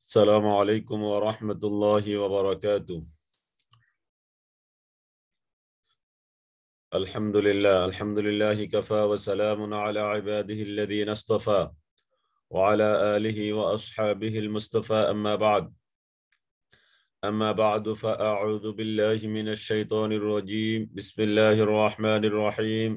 السلام عليكم ورحمة الله وبركاته. الحمد لله كفى وسلام على عباده الذين اصطفى وعلى آله وأصحابه المصطفى أما بعد فأعوذ بالله من الشيطان الرجيم. بسم الله الرحمن الرحيم.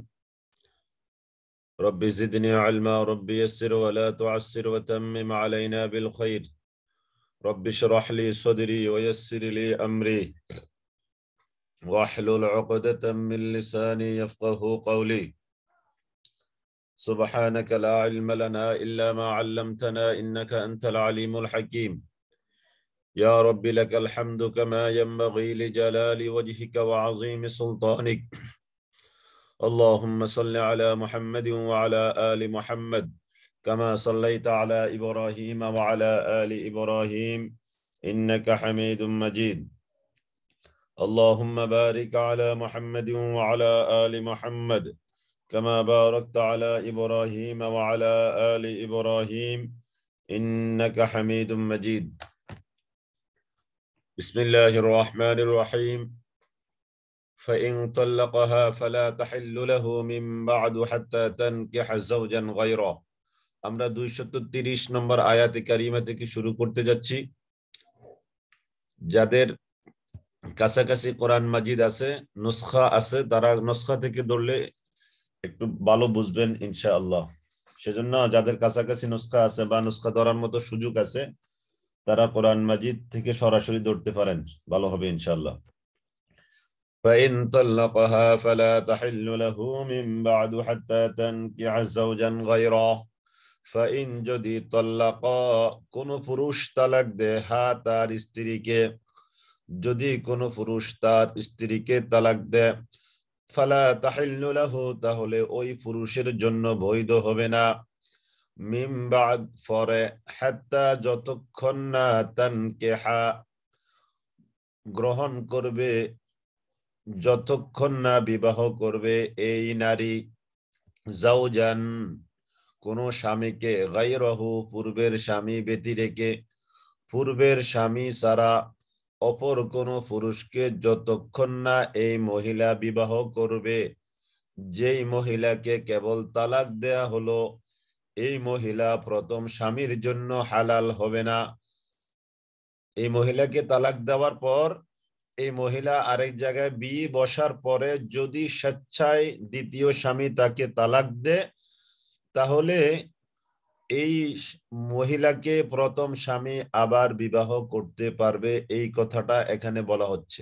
رب زدني علما رب يسر ولا تعسر وتمم علينا بالخير. رب اشرح لي صدري ويسر لي أمري واحلل عقدة من لساني يفقه قولي. سبحانك لا علم لنا إلا ما علمتنا إنك أنت العليم الحكيم. يا رب لك الحمد كما ينبغي لجلال وجهك وعظيم سلطانك. اللهم صل على محمد وعلى آل محمد كما صليت على إبراهيم وعلى آل إبراهيم إنك حميد مجيد. اللهم بارك على محمد وعلى آل محمد كما باركت على إبراهيم وعلى آل إبراهيم إنك حميد مجيد. بسم الله الرحمن الرحيم. فإن طلقها فلا تحل له من بعد حتى تنكح زوجا غيره. আমরা 230 নম্বর আয়াতে কারিমা থেকে শুরু করতে যাচ্ছি। যাদের কাছাকাছি কোরআন মাজিদ আছে, নুসখা আছে, তারা নুসখা থেকে ধরলে একটু ভালো বুঝবেন ইনশাআল্লাহ। সেজন্য যাদের কাছাকাছি নুসখা আছে বা নুসখা ধরার মতো সুযোগ আছে, তারা কোরআন মাজিদ থেকে সরাসরি ধরতে পারেন, ভালো হবে ইনশাআল্লাহ। فإن طلقها فلا تحل له من بعد حتى تنكح زوجا غيره. فإن যদি طلقا কোন পুরুষ তালাক দেয় হা তার স্ত্রীকে, যদি কোন পুরুষ তার স্ত্রীকে তালাক দেয়, ফালা তাহিল্লু লাহু তাহলে ওই পুরুষের জন্য বৈধ হবে না, মিন বাদ পরে, হাত্তা যতক্ষণ না তানকিহা গ্রহণ করবে, যতক্ষণ না বিবাহ করবে এই নারী, জাওজান কোন স্বামীকে, গায়রাহু পূর্বের স্বামী ব্যতি রেখে, পূর্বের স্বামী ছাড়া অপর কোন পুরুষকে যতক্ষণ না এই মহিলা বিবাহ করবে, যেই মহিলাকে কেবল তালাক দেয়া হলো এই মহিলা প্রথম স্বামীর জন্য হালাল হবে না। এই মহিলাকে তালাক দেওয়ার পর এই মহিলা আরেক জায়গায় বিয়ে বসার পরে যদি স্বেচ্ছায় দ্বিতীয় স্বামী তাকে তালাক দেয়, তাহলে এই মহিলাকে প্রথম স্বামী আবার বিবাহ করতে পারবে, এই কথাটা এখানে বলা হচ্ছে।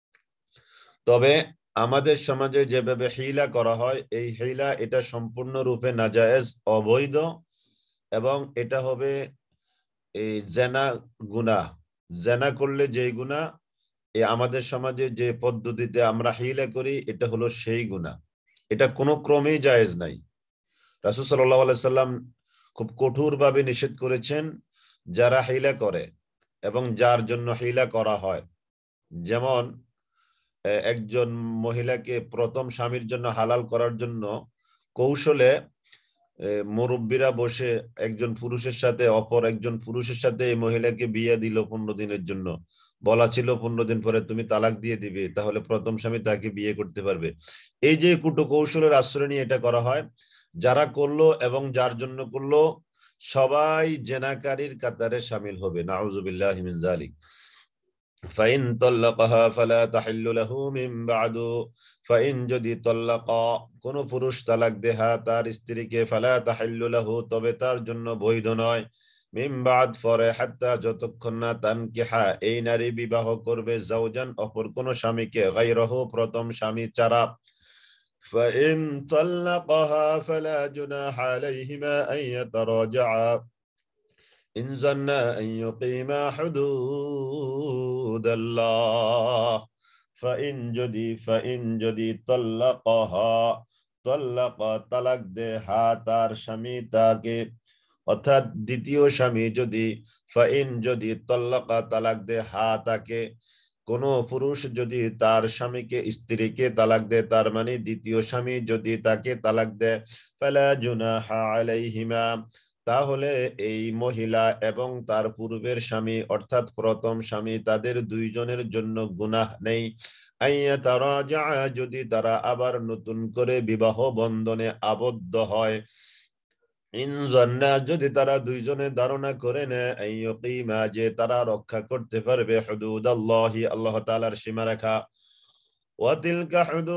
তবে আমাদের সমাজে যেভাবে হিলা করা হয়, এই হিলা এটা সম্পূর্ণরূপে নাজায়েজ, অবৈধ, এবং এটা হবে এই জেনা গুনাহ। জেনা করলে যেই গুনাহ, আমাদের সমাজে যে পদ্ধতিতে আমরা হিলা করি এটা হলো সেই গুনাহ। এটা কোনো ক্রমেই জায়েজ নাই। রাসূল সাল্লাল্লাহু আলাইহি সাল্লাম খুব কঠোরভাবে নিষেধ করেছেন যারা হিলা করে এবং যার জন্য হিলা করা হয়। যেমন একজন মহিলাকে প্রথম স্বামীর জন্য হালাল করার জন্য কৌশলে মুরব্বীরা বসে একজন পুরুষের সাথে অপর একজন পুরুষের সাথে এই মহিলাকে বিয়ে দিল 15 দিনের জন্য। বলা ছিল 15 দিন পরে তুমি তালাক দিয়ে দিবে, তাহলে প্রথম স্বামী তাকে বিয়ে করতে পারবে। এই যে কুটো কৌশলের আশ্রয় নিয়ে এটা করা হয়। যারা করলো এবং যার জন্য করলো সবাই জেনাকারীর কাতারে শামিল হবে, নাউযুবিল্লাহি মিন যালিক। ফাইন তাল্লাকাহা ফালা তাহিল্লু লাহু মিন বাদু, ফাইন যদি তাল্লাকা কোন পুরুষ তালাক দেহা তার স্ত্রীকে, ফালা তাহিল্লু লাহু তবে তার জন্য বৈধ নয়, মিন বাদ পরে, হাত্তা যতক্ষণ না তানকিহা এই নারী বিবাহ করবে, জাওজান অপর কোন স্বামীকে, গায়রাহু প্রথম স্বামী ছাড়া। فإن طلقها فلا جناح عليهما أن يتراجعا إن ظنا أن يقيما حدود الله. فإن যদি طلقها তালাক দে হা তার স্বামী তাকে, অর্থাৎ দ্বিতীয় স্বামী যদি, ফাইন যদি তাল্লাকা তালাক দে হা তাকে, কোন পুরুষ যদি তার স্বামীকে স্ত্রীকে তালাক দেয়, তার মানে দ্বিতীয় স্বামী যদি তাকে তালাক দেয়, ফালা জুনাহা আলাইহিমা তাহলে এই মহিলা এবং তার পূর্বের স্বামী অর্থাৎ প্রথম স্বামী তাদের দুইজনের জন্য গুনাহ নেই। যদি তারা আবার নতুন করে বিবাহ বন্ধনে আবদ্ধ হয়, যদি তারা দুইজনে ধারণা করে নেয় যে তারা রক্ষা করতে পারবে হুদুদাল্লাহি আল্লাহ তাআলার সীমারেখা। ওয়াতিলকা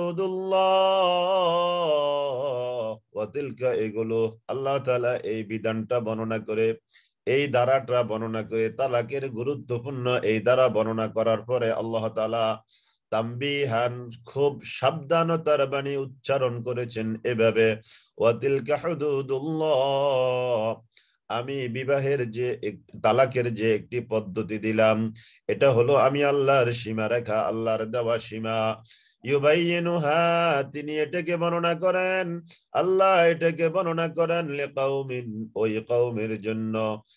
হুদুদুল্লাহ, ওয়াতিলকা এগুলো আল্লাহ তাআলা এই বিধানটা বর্ণনা করে, এই ধারাটা বর্ণনা করে, তালাকের গুরুত্বপূর্ণ এই ধারা বর্ণনা করার পরে আল্লাহ তাআলা তাম্বিহান খুব সাবধানতার বাণী উচ্চারণ করেছেন এভাবে, ওয়াতিলকা হুদুদুল্লাহ, আমি বিবাহের যে তালাকের যে একটি পদ্ধতি দিলাম, এটা হলো আমি আল্লাহর সীমারেখা, আল্লাহর দেওয়া সীমা। ইউবাইয়িনুহা, তিনি এটাকে বর্ণনা করেন, আল্লাহ এটাকে বর্ণনা করেন লিকাউমিন, ওই কওমের জন্য,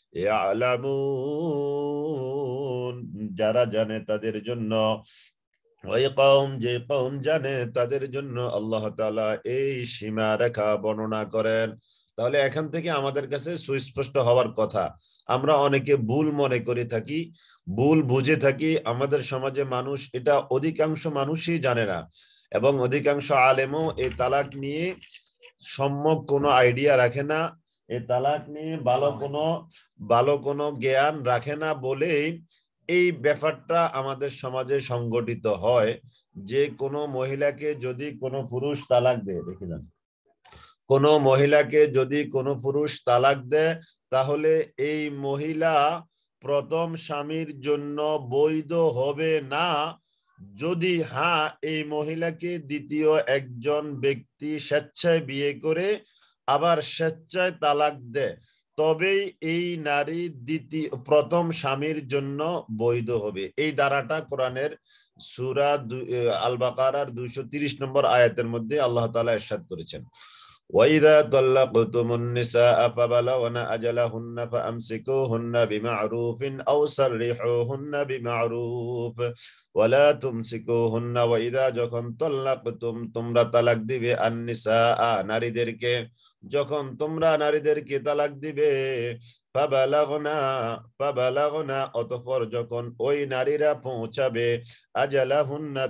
ইয়ালামুন, যারা জানে তাদের জন্য, ওই কওম যে কওম জানে তাদের জন্য আল্লাহ তাআলা এই সীমারেখা বর্ণনা করেন। তাহলে এখান থেকে আমাদের কাছে সুস্পষ্ট হওয়ার কথা, আমরা অনেকে ভুল মনে করে থাকি, ভুল বুঝে থাকি, আমাদের সমাজে মানুষ এটা অধিকাংশ মানুষই জানে না, এবং অধিকাংশ আলেমও এই তালাক নিয়ে সম্যক কোনো আইডিয়া রাখে না, এই তালাক নিয়ে ভালো কোনো জ্ঞান রাখে না বলেই এই ব্যাপারটা আমাদের সমাজে সংগঠিত হয়, যে কোনো মহিলাকে যদি কোনো পুরুষ তালাক দেয়, দেখে যান, কোনো মহিলাকে যদি কোনো পুরুষ তালাক দেয়, তাহলে এই মহিলা প্রথম স্বামীর জন্য বৈধ হবে না, যদি হ্যাঁ এই মহিলাকে দ্বিতীয় একজন ব্যক্তি স্বেচ্ছায় বিয়ে করে আবার স্বেচ্ছায় তালাক দেয়, তবেই এই নারী প্রথম স্বামীর জন্য বৈধ হবে। এই ধারাটা কোরআনের সূরা আল বাকারার 230 নম্বর আয়াতের মধ্যে আল্লাহ তাআলা ইরশাদ করেছেন, وَإِذَا طَلَّقْتُمُ النِّسَاءَ فَبَلَغْنَ أَجَلَهُنَّ فَأَمْسِكُوهُنَّ بِمَعْرُوفٍ أَوْ سَرِّحُوهُنَّ بِمَعْرُوفٍ وَلَا تُمْسِكُوهُنَّ, وَإِذَا যখন طَلَّقْتُمْ তোমরা তালাক দিবে, আন-নিসাআ নারীদেরকে, যখন তোমরা নারীদেরকে তালাক দিবে, ফাবালাগনা ফাবালাগনা অতঃপর যখন ওই নারীরা পৌঁছাবে, আজালাহুন্না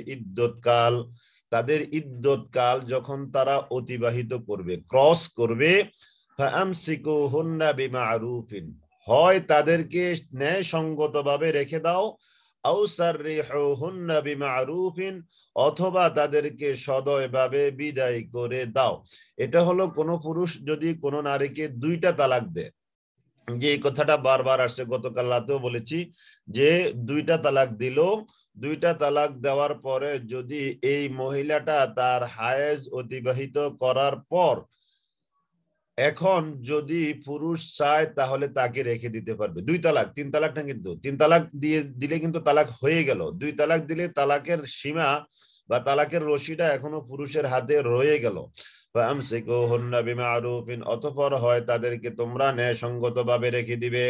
তাদের ইদ্যত কাল যখন তারা অতিবাহিত করবে, ক্রস করবে, ফাআমসিকুহুন্না বিমা'রুফিন, হয় তাদেরকে ন্যায়সঙ্গতভাবে রেখে দাও, আও সাররিহুন্না বিমা'রুফিন, অথবা তাদেরকে সদয়ভাবে বিদায় করে দাও। এটা হলো কোনো পুরুষ যদি কোনো নারীকে দুইটা তালাক দেয়, যে কথাটা বারবার আসছে, গতকাল রাতেও বলেছি, যে দুইটা তালাক দিল, দুইটা তালাক দেওয়ার পরে যদি এই মহিলাটা তার হায়েজ অতিবাহিত করার পর এখন যদি পুরুষ চায় তাহলে তাকে রেখে দিতে পারবে। দুই তালাক, তিন তালাক না, কিন্তু তিন তালাক দিলে কিন্তু তালাক হয়ে গেল, দুই তালাক দিলে তালাকের সীমা বা তালাকের রশিটা এখনো পুরুষের হাতে রয়ে গেল। অতঃপর হয় তাদেরকে তোমরা ন্যায়সঙ্গত ভাবে রেখে দিবে,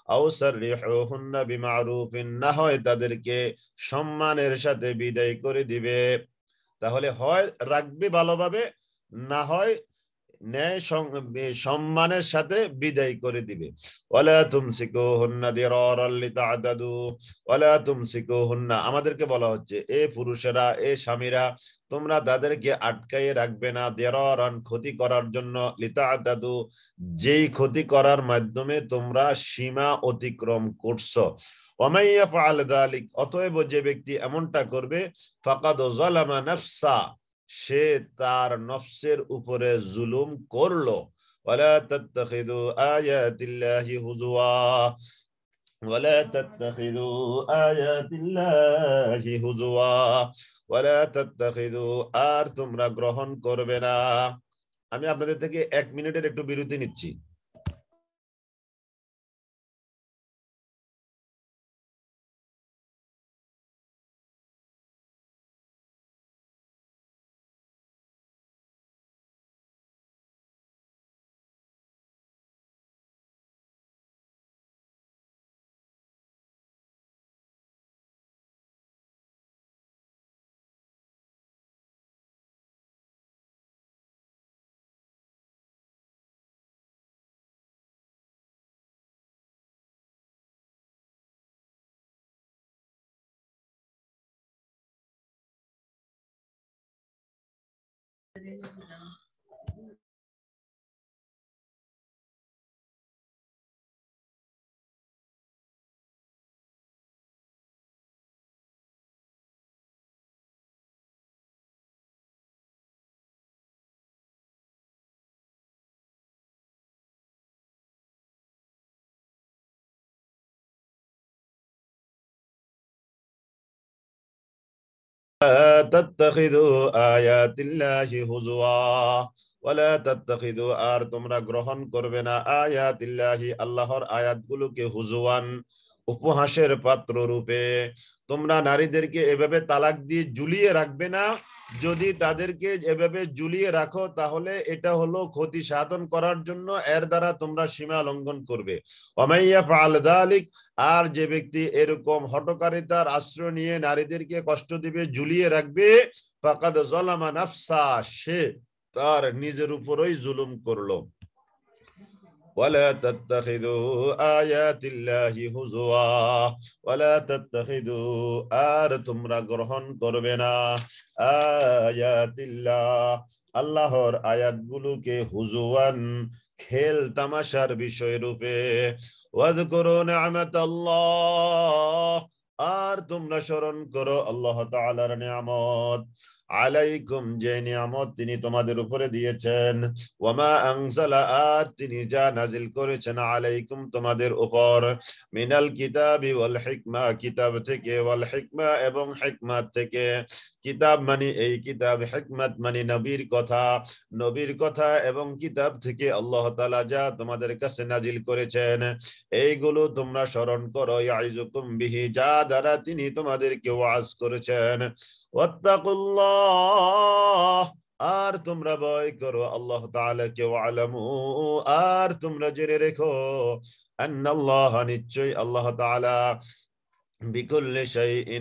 না হয় তাদেরকে সম্মানের সাথে বিদায় করে দিবে। তাহলে হয় রাখবে ভালোভাবে, না হয় ন্যায় সম্মানের সাথে বিদায় করে দিবে। ওয়ালা তুমসিকুহুন্না দিরারাল লিতা'দাদু, ওয়ালা তুমসিকুহুন্না, আমাদেরকে বলা হচ্ছে এ পুরুষেরা, এ স্বামীরা, তোমরা তাদেরকে আটকায়ে রাখবে না, দিরারান ক্ষতি করার জন্য, লিতা'দাদু যেই ক্ষতি করার মাধ্যমে তোমরা সীমা অতিক্রম করছো। ওয়ামান ইয়াফআল যালিক, অতএব যে ব্যক্তি এমনটা করবে, ফাকাদ যালামা নাফসা, সে তার নফসের উপরে জুলুম করলো। ওয়ালা তাত্তাখিযু আয়াতিল্লাহি হুজুয়া, ওয়ালা তাত্তাখিযু আয়াতিল্লাহি হুজুয়া, ওয়ালা তাত্তাখিযু, আর তোমরা গ্রহণ করবে না। আমি আপনাদের থেকে 1 মিনিটের একটু বিরতি নিচ্ছি। তাত্তাখিযু আয়াতিল্লাহি হুজুয়া ওয়ালা তাত্তাখিযু, আর তোমরা গ্রহণ করবে না আয়াতিল্লাহি, আল্লাহর আয়াতগুলোকে হুজুয়ান, উপহাসের পাত্র রূপে। তোমরা নারীদেরকে এভাবে তালাক দিয়ে ঝুলিয়ে রাখবে না। যদি তাদেরকে এভাবে ঝুলিয়ে রাখো তাহলে এটা হলো ক্ষতি সাধন করার জন্য, এর দ্বারা তোমরা সীমা লঙ্ঘন করবে। ওয়ামাইয়া ফাআল যালিক, আর যে ব্যক্তি এরকম হঠকারিতার আশ্রয় নিয়ে নারীদেরকে কষ্ট দিবে, ঝুলিয়ে রাখবে, ফাকাদ যালামা নাফসা, সে তার নিজের উপরই জুলুম করলো। ولا تتخذوا آيات الله هزوا ولا تتخذوا, আর তোমরা গ্রহণ করবে না আয়াতিল্লাহ, আল্লাহর আয়াতগুলোকে হুজুয়ান, খেল তামাশার বিষয় রূপে। ওয়াযকুরু নি'মাতাল্লাহ, আর তোমরা স্মরণ করো আল্লাহ তাআলার নিয়ামত, আলাইকুম, যে নিয়ামত তিনি তোমাদের উপরে দিয়েছেন, ওয়ামা আনজালা, আর তিনি যা নাজিল করেছেন, আলাইকুম, তোমাদের উপর, মিনাল কিতাবি ওয়াল হিকমা, কিতাব থেকে, ওয়াল হিকমা, এবং হিকমাত থেকে। কিতাব মানে এই কিতাব, হিকমত মানে নবীর কথা, নবীর কথা এবং কিতাব থেকে আল্লাহ তাআলা যা তোমাদের কাছে নাজিল করেছেন, এইগুলো তোমরা স্মরণ করো। ইয়াইজুকুম বিহি, যা দ্বারা তিনি তোমাদেরকে ওয়াজ করেছেন। ওয়াত্তাকুল্লাহ, আর তোমরা ভয় করো আল্লাহ তাআলাকে। ওয়ালামু, আর তোমরা জেনে রেখো, আন্নাল্লাহ, নিশ্চয়ই আল্লাহ তাআলা, বিকুল্লি শাইইন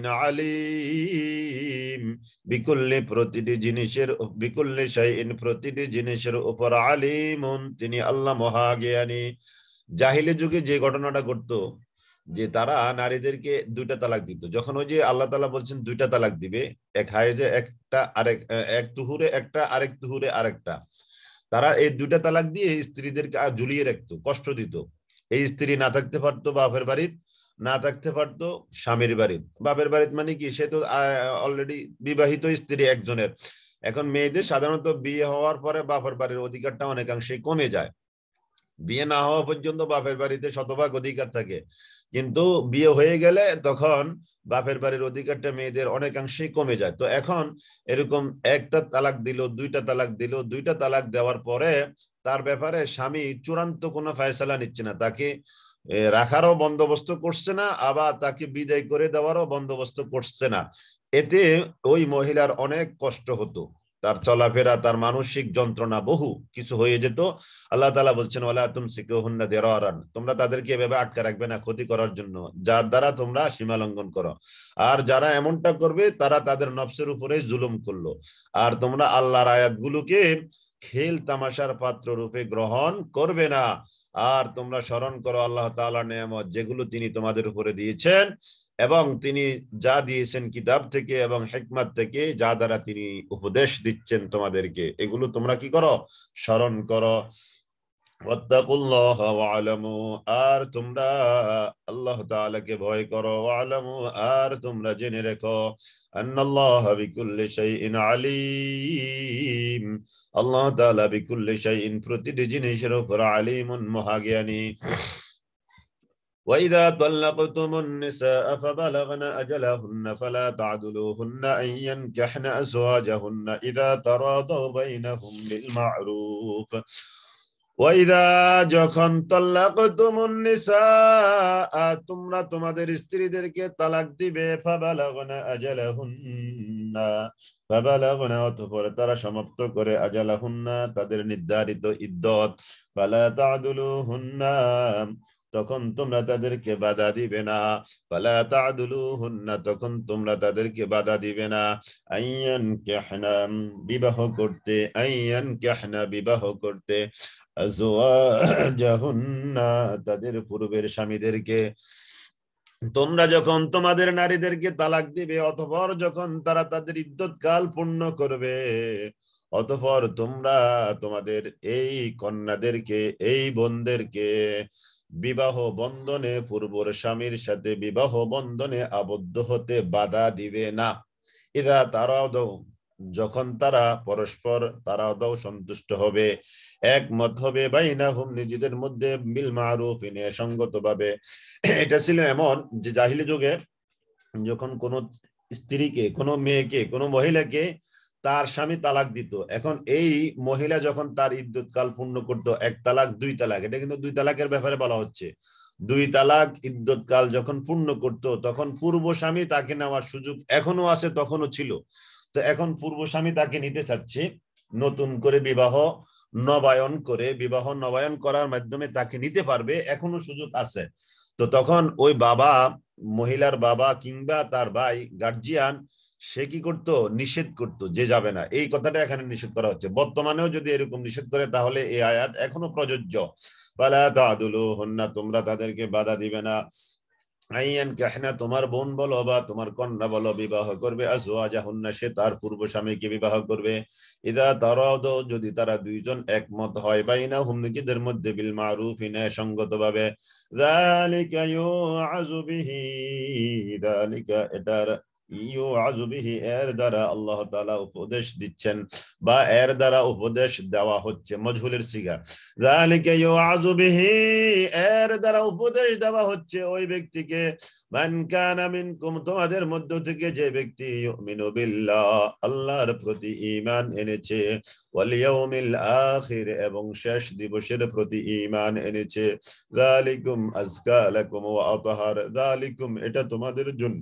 আলিম, বিকুল্লি, প্রতিটি জিনিসের, বিকুল্লি শাইইন, প্রতিটি জিনিসের উপর, আলিমুন, তিনি আল্লাহ মহাজ্ঞানী। জাহিলি যুগে যে ঘটনাটা ঘটতো, যে তারা নারীদেরকে দুইটা তালাক দিত, যখন ওই যে আল্লাহ তাআলা বলছেন দুইটা তালাক দিবে, এক হায়েজে একটা, আরেক, এক তুহুরে একটা, আরেক তুহুরে আরেকটা, তারা এই দুইটা তালাক দিয়ে স্ত্রীদেরকে ঝুলিয়ে রাখতো, কষ্ট দিত। এই স্ত্রী না থাকতে পারতো বাপের বাড়ির, না থাকতে পারতো স্বামীর বাড়ির। বাপের বাড়ির মানে কি, সে তো অলরেডি বিবাহিত স্ত্রী একজনের। এখন মেয়েদের সাধারণত বিয়ে হওয়ার পরে বাপের বাড়ির অধিকারটা অনেকাংশেই কমে যায়। বিয়ে না হওয়া পর্যন্ত বাপের বাড়িতে শতভাগ অধিকার থাকে, কিন্তু বিয়ে হয়ে গেলে তখন বাপের বাড়ির অধিকারটা মেয়েদের অনেকাংশেই কমে যায়। তো এখন এরকম একটা তালাক দিল, দুইটা তালাক দিল, দুইটা তালাক দেওয়ার পরে তার ব্যাপারে স্বামী চূড়ান্ত কোনো ফয়সালা নিচ্ছে না, তাকে রাখারও বন্দোবস্ত করছে না, আবার তাকে বিদায় করে দেওয়ারও বন্দোবস্ত করছে না। এতে ওই মহিলার অনেক কষ্ট হতো, তার চলাফেরা, তার মানসিক যন্ত্রণা, বহু কিছু হয়ে যেত। আল্লাহ তাআলা বলছেন, ওয়ালা তুমসিকুহুন্না দিরারান, তোমরা তাদেরকে এভাবে আটকে রাখবে না ক্ষতি করার জন্য, যার দ্বারা তোমরা সীমা লঙ্ঘন করো। আর যারা এমনটা করবে তারা তাদের নফসের উপরে জুলুম করলো। আর তোমরা আল্লাহর আয়াতগুলোকে খেল তামাশার পাত্র রূপে গ্রহণ করবে না। আর তোমরা স্মরণ করো আল্লাহ তাআলার নিয়ামত, যেগুলো তিনি তোমাদের উপরে দিয়েছেন, এবং তিনি যা দিয়েছেন কিতাব থেকে এবং হিকমত থেকে, যা দ্বারা তিনি উপদেশ দিচ্ছেন তোমাদেরকে, এগুলো তোমরা কি করো, স্মরণ করো। ওয়াত্তাকুল্লাহ ওয়ালামু, আর তোমরা আল্লাহ তাআলাকে ভয় করো। ওয়ালামু, আর তোমরা জেনে রেখো, আন্নাল্লাহা বিকুল্লি শাইইন আলিম, আল্লাহ তাআলা বিকুল্লি শাইইন, প্রতিটি জিনিসের উপর, আলিমুন, মহাজ্ঞানী। وإذا طلقتم النساء فبلغن أجلهن فلا تعدلوهن أن ينكحن أزواجهن إذا تراضوا بينهم بالمعروف। ওয়াইদা, যখন তাল্লাকতুমুন নিসা, তোমরা তোমাদের স্ত্রীদেরকে তালাক দিবে, ফাবালাগনা আজালাহুন্না, ফাবালাগনা, অতঃপর তারা সমাপ্ত করে, আজালাহুন্না, তাদের নির্ধারিত ইদ্দত, ফালা তা'দুলুহুন্না, তখন তোমরা তাদেরকে বাধা দিবে না, ফালা তা'দুলুহুন্না, তখন তোমরা তাদেরকে বাধা দিবে না, আইয়ান কাহনা, বিবাহ করতে, আইয়ান কাহনা, বিবাহ করতে, আজওয়াজাহুন্না, তাদের পূর্বের স্বামীদেরকে। তোমরা যখন তোমাদের নারীদেরকে তালাক দিবে, অতঃপর যখন তারা তাদের ইদ্যত কাল পূর্ণ করবে, অতঃপর তোমরা তোমাদের এই কন্যাদেরকে, এই বোনদেরকে বিবাহ বন্ধনে, পূর্বর স্বামীর সাথে বিবাহ বন্ধনে আবদ্ধ হতে বাধা দিবে না। ইদা তারাও দাও, যখন তারা পরস্পর তারাও সন্তুষ্ট হবে, একমত হবে, বাইনাহুম নিজেদের মধ্যে, বিল মারুফ সঙ্গত ভাবে। এটা ছিল এমন যে জাহিলি যুগে যখন কোনো স্ত্রীকে, কোনো মেয়েকে, কোনো মহিলাকে তার স্বামী তালাক দিত, এখন এই মহিলা যখন তার ইদ্যুৎ কাল পূর্ণ করতো, এক তালাক, দুই তালাক, এটা কিন্তু দুই তালাকের ব্যাপারে বলা হচ্ছে, দুই তালাক ইদ্যুৎ কাল যখন পূর্ণ করতো, তখন পূর্ব স্বামী তাকে নেওয়ার সুযোগ এখনো আছে, তখনও ছিল। তো এখন পূর্ব স্বামী তাকে নিতে চাচ্ছে, নতুন করে বিবাহ নবায়ন করে, বিবাহ নবায়ন করার মাধ্যমে তাকে নিতে পারবে, এখনো সুযোগ আছে। তো তখন ওই বাবা, মহিলার বাবা কিংবা তার ভাই গার্জিয়ান, সে কি করতো, নিষেধ করতো যে যাবে না, এই কথাটা এখানে নিষেধ করা হচ্ছে। বর্তমানেও যদি এরকম নিষেধ করে তাহলে এই আয়াত এখনো প্রযোজ্য। ফালা তাদুলুহুন্না, তোমরা তাদেরকে বাধা দিবে না, আইয়ান কাহনা, তোমার বোন বলো বা তোমার কন্যা বলো, বিবাহ করবে, আজওয়াজাহুন্না, সে তার পূর্ব স্বামীকে বিবাহ করবে, ইদা তারাদু, যদি তারা দুইজন একমত হয়, বাইনাহুম নিজেদের মধ্যে, বিল মারুফ ন্যায়সঙ্গতভাবে। যালিকা ইউআযু বিহি, যালিকা এটার, ইউআযু বিহি এর দ্বারা আল্লাহ তাআলা উপদেশ দিচ্ছেন, বা এর দ্বারা উপদেশ দেওয়া হচ্ছে, মজহুলের সিগা। যালিকা ইউআযু বিহি, এর দ্বারা উপদেশ দেওয়া হচ্ছে ওই ব্যক্তিকে, মান কানা মিনকুম, তোমাদের মধ্য থেকে যে ব্যক্তি, ইউমিনু বিল্লাহ, আল্লাহর প্রতি ঈমান এনেছে, ওয়াল ইয়াউমিল আখির, এবং শেষ দিবসের প্রতি ঈমান এনেছে, যালিকুম আযকা লাকুম ওয়া আতহার, যালিকুম এটা তোমাদের জন্য,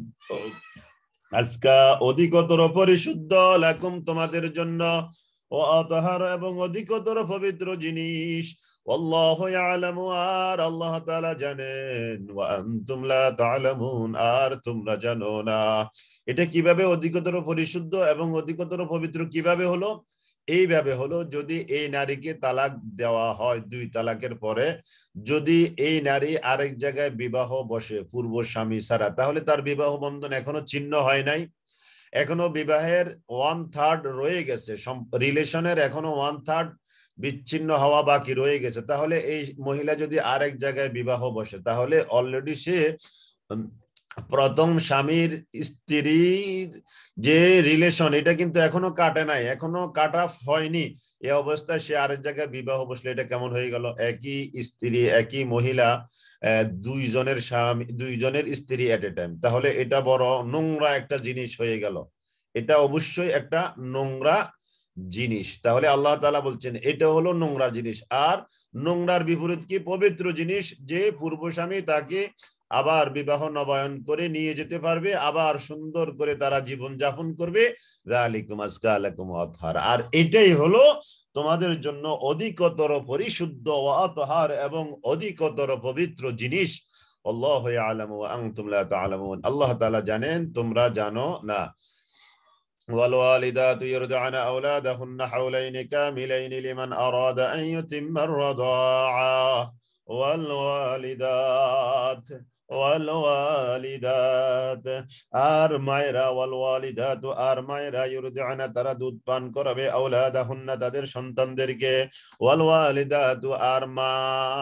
আজকা অধিকতর পরিশুদ্ধ, লাকুম তোমাদের জন্য, ও আতহার এবং অধিকতর পবিত্র জিনিস, আল্লাহু ইয়ালামু, আর আল্লাহ তাআলা জানেন, ওয়া আনতুম লা তা'লামুন, আর তোমরা জানো না। এটা কিভাবে অধিকতর পরিশুদ্ধ এবং অধিকতর পবিত্র কিভাবে হলো? এইভাবে হলো, যদি এই নারীকে তালাক দেওয়া হয় দুই তালাকের পরে, যদি এই নারী আরেক জায়গায় বিবাহ বসে পূর্ব স্বামী ছাড়া, তাহলে তার বিবাহ বন্ধন এখনো ছিন্ন হয় নাই, এখনো বিবাহের 1/3 রয়ে গেছে, রিলেশনের এখনো 1/3 বিচ্ছিন্ন হওয়া বাকি রয়ে গেছে। তাহলে এই মহিলা যদি আরেক জায়গায় বিবাহ বসে, তাহলে অলরেডি সে প্রথম স্বামীর স্ত্রীর যে রিলেশন, এটা কিন্তু এখনো কাটে নাই, এখনো কাট অফ হয়নি। এই অবস্থায় সে আরেক জায়গায় বিবাহ বসলে এটা কেমন হয়ে গেল? একই স্ত্রী, একই মহিলা, দুইজনের স্বামী, দুইজনের স্ত্রী এট এ টাইম, তাহলে এটা বড় নোংরা একটা জিনিস হয়ে গেল, এটা অবশ্যই একটা নোংরা জিনিস। তাহলে আল্লাহ তাআলা বলছেন এটা হলো নোংরা জিনিস। আর নোংরার বিপরীত কি? পবিত্র জিনিস, যে পূর্ব স্বামী তাকে আবার বিবাহ নবায়ন করে নিয়ে যেতে পারবে, আবার সুন্দর করে তারা জীবন যাপন করবে, যালিকুম আযকা লাকুম ওয়া আতহার, আর এটাই হলো তোমাদের জন্য অধিকতর পরিশুদ্ধ, ওয়া আতহার এবং অধিকতর পবিত্র জিনিস। আল্লাহু ইয়ালামু ওয়া আনতুম লা তা'লামুন, আল্লাহ তাআলা জানেন, তোমরা জানো না। والوالدات يرضعن أولادهن حولين كاملين لمن أراد أن يتم الرضاعة والوالدات والوالدات আর মায়েরা, والوالدات আর মায়েরা, ইউরদি'না তারা দুধ পান করাবে, আওলাদাহুন্না তাদের সন্তানদেরকে, والوالدات আর মা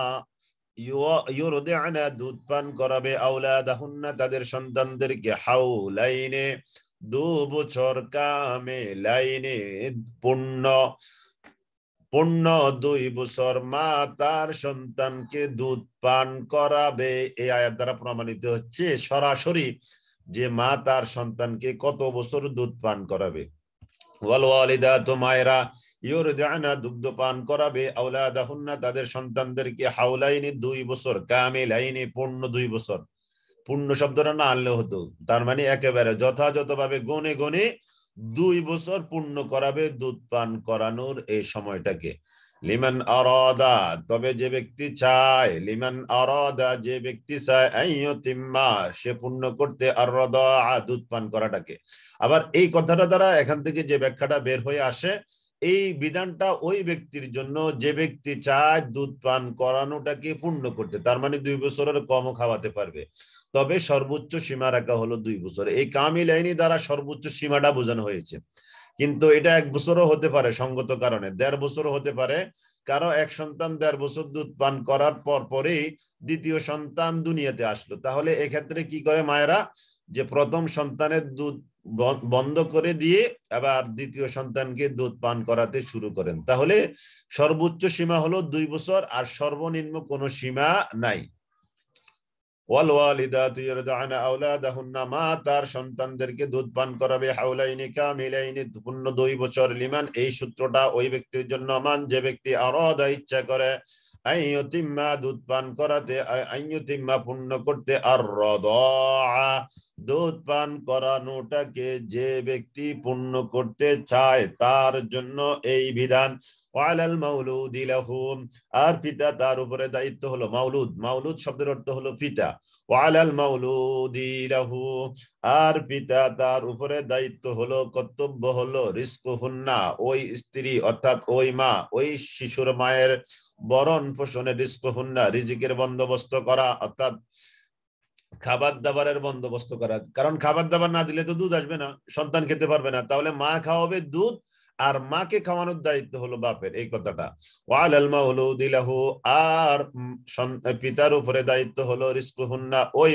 ইউরদি'না দুধ পান করাবে, আওলাদাহুন্না তাদের সন্তানদেরকে, হাউলাইনে 2 বছর, কামিলাইনে পূর্ণ, পূর্ণ 2 বছর মা তার সন্তানকে দুধ পান করাবে। এই আয়াত দ্বারা প্রমাণিত হচ্ছে সরাসরি যে মা তার সন্তানকে কত বছর দুধ পান করাবে। ওয়াল ওয়ালিদাতু মায়েরা, ইউরদি'না দুগ্ধ পান করাবে, আওলাদাহুন্না তাদের সন্তানদেরকে, হাউলাইনি 2 বছর, কামিলাইনি পূর্ণ 2 বছর। পূর্ণ শব্দটা না আনলে হতো, তার মানে একেবারে যথাযথভাবে গনে গনে 2 বছর পূর্ণ করাবে দুধ পান করানোর এই সময়টাকে। লিমান আরাদা, তবে যে ব্যক্তি চায়, লিমান আরাদা যে ব্যক্তি চায়, আইয়ুতিম্মা সে পূর্ণ করতে, আররাদা দুধ পান করাটাকে। আবার এই কথাটা দ্বারা এখান থেকে যে ব্যাখ্যাটা বের হয়ে আসে, এই বিধানটা ওই ব্যক্তির জন্য যে ব্যক্তি চায় দুধ পান করানোটাকে পূর্ণ করতে, তার মানে 2 বছরের কমও খাওয়াতে পারবে, তবে সর্বোচ্চ সীমা রাখা হলো 2 বছর। এই কামিল আইনি দ্বারা সর্বোচ্চ সীমাটা বোঝানো হয়েছে। কিন্তু এটা 1 বছরও হতে পারে সঙ্গত কারণে, 1.5 বছরও হতে পারে। কারো এক সন্তান 1.5 বছর দুধ পান করার পরেই দ্বিতীয় সন্তান দুনিয়াতে আসলো, তাহলে এক্ষেত্রে কি করে মায়েরা, যে প্রথম সন্তানের দুধ বন্ধ করে দিয়ে আবার দ্বিতীয় সন্তানকে দুধ পান করাতে শুরু করেন। তাহলে সর্বোচ্চ সীমা হলো 2 বছর, আর সর্বনিম্ন কোনো সীমা নাই। والوالدات يرضعن اولادهن, মা তার সন্তানদেরকে দুধ পান করাবে হাওলাইনি কামিলাইনি, পূর্ণ 2 বছর, লিমান, এই সূত্রটা ওই ব্যক্তির জন্য, মান, যে ব্যক্তি আরাদা ইচ্ছা করে, আইয়ুতিম্মা দুধ পান করাতে, আইয়ুতিম্মা পূর্ণ করতে, আর রাদা দুধ পান করানোটাকে যে ব্যক্তি পূর্ণ করতে চায় তার জন্য এই বিধান। ওয়ালাল মাউলুদি লাহু, আর পিতা তার উপরে দায়িত্ব হলো, মাউলুদ, মাউলুদ শব্দের অর্থ হলো পিতা, ওয়ালাল মাউলুদি লাহু, আর পিতা তার উপরে দায়িত্ব হলো, কর্তব্য হলো, রিজকুহুন্না, ওই স্ত্রী অর্থাৎ ওই মা, ওই শিশুর মায়ের বরণ পোষণে, রিজকুহুন্না রিজিকের বন্দোবস্ত করা, অর্থাৎ খাবার দাবারের বন্দোবস্ত করা। কারণ খাবার দাবার না দিলে তো দুধ আসবে না, সন্তান খেতে পারবে না, তাহলে মা খাওয়াবে দুধ, আর মাকে খাওয়ানোর দায়িত্ব হলো বাপের, এই কথাটা। ওয়ালাল মাউলুদি লাহু, আর পিতার উপরে দায়িত্ব হলো, রিজকুহুন্না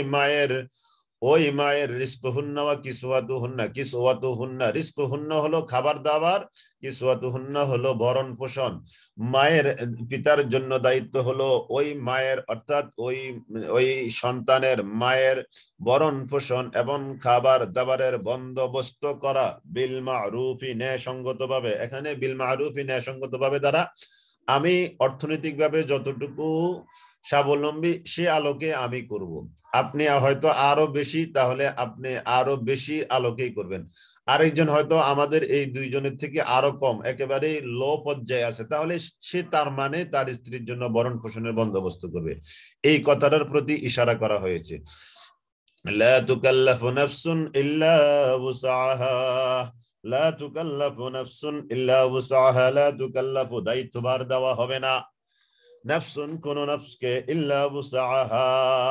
ওই মায়ের রিজকুহুন্না ওয়া কিসওয়াতুহুন্না, কিসওয়াতুহুন্না, রিজকুহুন্না হলো খাবার দাবার, কিসওয়াতুহুন্না হলো ভরণ পোষণ। মায়ের, পিতার জন্য দায়িত্ব হলো ওই মায়ের অর্থাৎ ওই সন্তানের মায়ের ভরণ পোষণ এবং খাবার দাবারের বন্দোবস্ত করা, বিল মারুফি, ন্যায়সঙ্গতভাবে। এখানে বিল মারুফি, ন্যায়সঙ্গতভাবে দ্বারা আমি অর্থনৈতিকভাবে যতটুকু স্বাবলম্বী সে আলোকে আমি করব। আপনি হয়তো আরো বেশি, তাহলে আপনি আরো বেশি আলোকেই করবেন। আরেকজন হয়তো আমাদের এই 2 জনের থেকে আরো কম, একেবারে লো পর্যায়ে আছে, তাহলে সে তার মানে তার স্ত্রীর জন্য ভরণ পোষণের বন্দোবস্ত করবে। এই কথাটার প্রতি ইশারা করা হয়েছে। লা তুকাল্লাফু নাফসুন ইল্লা উসআহা, লা তুকাল্লাফু নাফসুন ইল্লা উসআহা, লা তুকাল্লাফু দায়িত্বভার দেওয়া হবে না, নাফসুন কোন নফসকে, ইল্লা উসআহা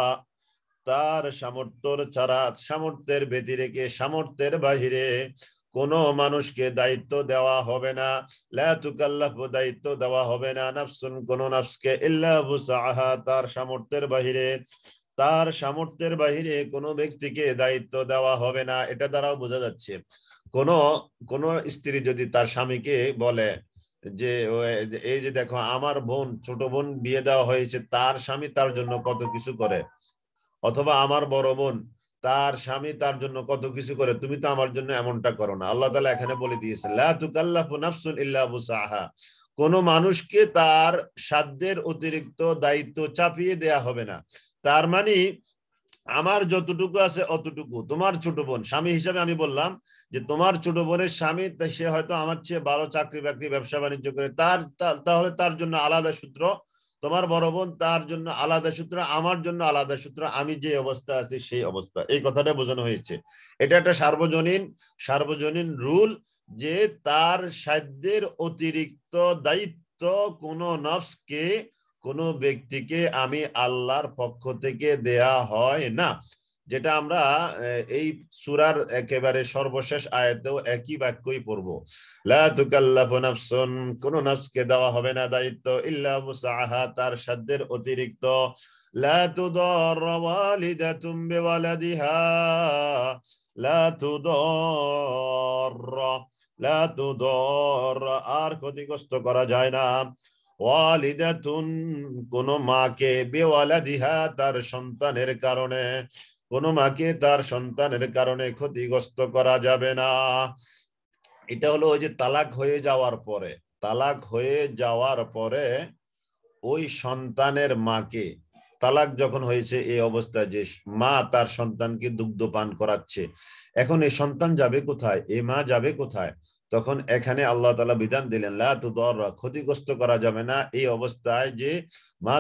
তার সামর্থ্যর ছাড়া, সামর্থ্যের ব্যতিরেকে, সামর্থ্যের বাহিরে কোন মানুষকে দায়িত্ব দেওয়া হবে না। লা তুকাল্লাফু দায়িত্ব দেওয়া হবে না, নাফসুন কোন নফসকে, ইল্লা উসআহা তার সামর্থ্যের বাহিরে, তার সামর্থ্যের বাহিরে কোনো ব্যক্তিকে দায়িত্ব দেওয়া হবে না। এটা দ্বারাও বোঝা যাচ্ছে, কোন স্ত্রী যদি তার স্বামীকে বলে যে এই যে দেখো আমার বোন, ছোট বোন বিয়ে দেওয়া হয়েছে, তার স্বামী তার জন্য কত কিছু করে, অথবা আমার বড় বোন, তার স্বামী তার জন্য কত কিছু করে, তুমি তো আমার জন্য এমনটা করো না। আল্লাহ তাআলা এখানে বলে দিয়েছেন, লা তুকাল্লাফু নাফসুন ইল্লা উসআহা, কোন মানুষকে তার সাধ্যের অতিরিক্ত দায়িত্ব চাপিয়ে দেয়া হবে না। তার মানে আমার যতটুকু আছে অতটুকু, তোমার ছোট বোন, স্বামী হিসাবে আমি বললাম যে তোমার ছোট বোনের স্বামী, সে হয়তো আমার চেয়ে ভালো চাকরি বাকরি ব্যবসা বাণিজ্য করে, তাহলে তার জন্য আলাদা সূত্র, তোমার বড় বোন তার জন্য আলাদা সূত্র, আমার জন্য আলাদা সূত্র, আমি যে অবস্থা আছি সেই অবস্থা, এই কথাটা বোঝানো হয়েছে। এটা একটা সার্বজনীন রুল, যে তার সাধ্যের অতিরিক্ত দায়িত্ব কোন নফসকে, কোন ব্যক্তিকে আমি আল্লাহর পক্ষ থেকে দেয়া হয় না। যেটা আমরা এই সূরার একেবারে সর্বশেষ আয়াতেও একই বাক্যই পড়ব, লা তুকাল্লাফু নাফসুন, কোন নফসকে দেওয়া হবে না দায়িত্ব, ইল্লা উসআহা তার সাধ্যের অতিরিক্ত, লা তুদার ওয়ালিদাতুম বিওয়ালাদিহা, লা তুদার, লা তুদার আর ক্ষতিগ্রস্ত করা যায় না, ওয়ালিদাতুন কোন মাকে, বিওয়ালাদিহা তার সন্তানের কারণে, কোন মাকে তার সন্তানের কারণে ক্ষতিগ্রস্ত করা যাবে না। এটা হলো ওই যে তালাক হয়ে যাওয়ার পরে, তালাক হয়ে যাওয়ার পরে ওই সন্তানের মাকে, তালাক যখন হয়েছে এই অবস্থায় যে মা তার সন্তানকে দুগ্ধ পান করাচ্ছে, এখন এই সন্তান যাবে কোথায়, এই মা যাবে কোথায়? তখন এখানে আল্লাহ তাআলা বিধান দিলেন, লা তুদার, ক্ষতিগ্রস্ত করা যাবে না এই অবস্থায় যে মা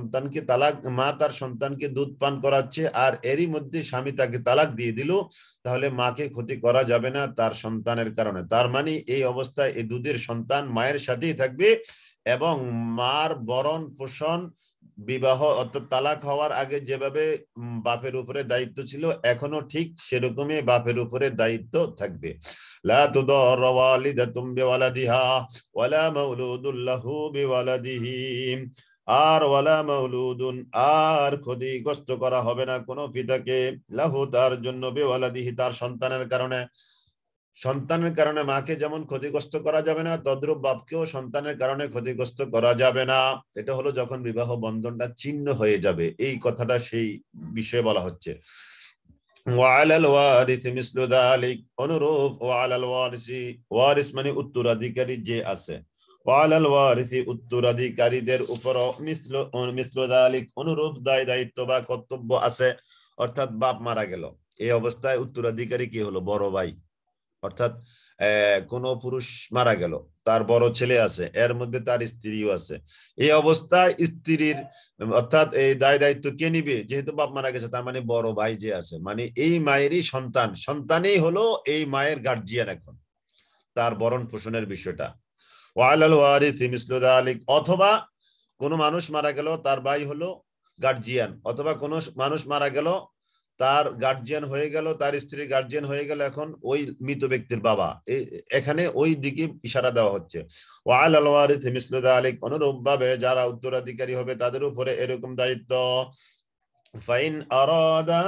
তার সন্তানকে দুধ পান করাচ্ছে, আর এরই মধ্যে স্বামী তাকে তালাক দিয়ে দিল, তাহলে মাকে ক্ষতি করা যাবে না তার সন্তানের কারণে। তার মানে এই অবস্থায় এই দুধের সন্তান মায়ের সাথেই থাকবে, এবং মার ভরণ পোষণ বিবাহ অর্থাৎ তালাক হওয়ার আগে যেভাবে বাপের উপরে দায়িত্ব ছিল এখনো ঠিক সেরকমই বাপের উপরে দায়িত্ব থাকবে। লা তুদার ওয়ালিদাতুম বিওয়ালাদিহা ওয়ালা মাউলুদুন লাহু বিওয়ালাদিহি, আর ওয়ালা মাউলুদুন, আর ক্ষতিগ্রস্ত করা হবে না কোনো পিতাকে, লাহু তার জন্য, বিওয়ালাদিহি তার সন্তানের কারণে। সন্তানের কারণে মাকে যেমন ক্ষতিগ্রস্ত করা যাবে না, তদ্রূপ বাপকেও সন্তানের কারণে ক্ষতিগ্রস্ত করা যাবে না। এটা হলো যখন বিবাহ বন্ধনটা ছিন্ন হয়ে যাবে, এই কথাটা সেই বিষয়ে বলা হচ্ছে। ওয়ালাল ওয়ারিসি মিসলু যালিক, অনুরূপ ওয়ালাল ওয়ারিসি, ওয়ারিস মানে উত্তরাধিকারী যে আছে, ওয়ালাল ওয়ারিসি উত্তরাধিকারীদের উপরও মিসলু যালিক অনুরূপ দায় দায়িত্ব বা কর্তব্য আছে। অর্থাৎ বাপ মারা গেল, এই অবস্থায় উত্তরাধিকারী কি হলো? বড় ভাই। অর্থাৎ কোন পুরুষ মারা গেল, তার বড় ছেলে আছে, এর মধ্যে তার স্ত্রীও আছে। এই অবস্থায় স্ত্রীর অর্থাৎ এই দায় দায়িত্ব কে নিবে? যেহেতু বাপ মারা গেছে, তার মানে বড় ভাই যে আছে, মানে এই মায়েরই সন্তান, সন্তানই হলো এই মায়ের গার্জিয়ান এখন, তার ভরণ পোষণের বিষয়টা। ওয়ালাল ওয়ারিসি মিসলু যালিক, অথবা কোন মানুষ মারা গেল, তার ভাই হলো গার্জিয়ান, অথবা কোন মানুষ মারা গেল, তার গার্জিয়ান হয়ে গেল, তার স্ত্রী গার্জিয়ান হয়ে গেল, এখন ওই মৃত ব্যক্তির বাবা। এখানে ওই দিকে ইশারা দেওয়া হচ্ছে। ওয়ালাল ওয়ারিসি মিসলু যালিক, অনুরূপভাবে যারা উত্তরাধিকারী হবে তাদের উপরে এরকম দায়িত্ব। ফাইন আরাদা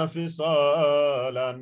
ফিসালান,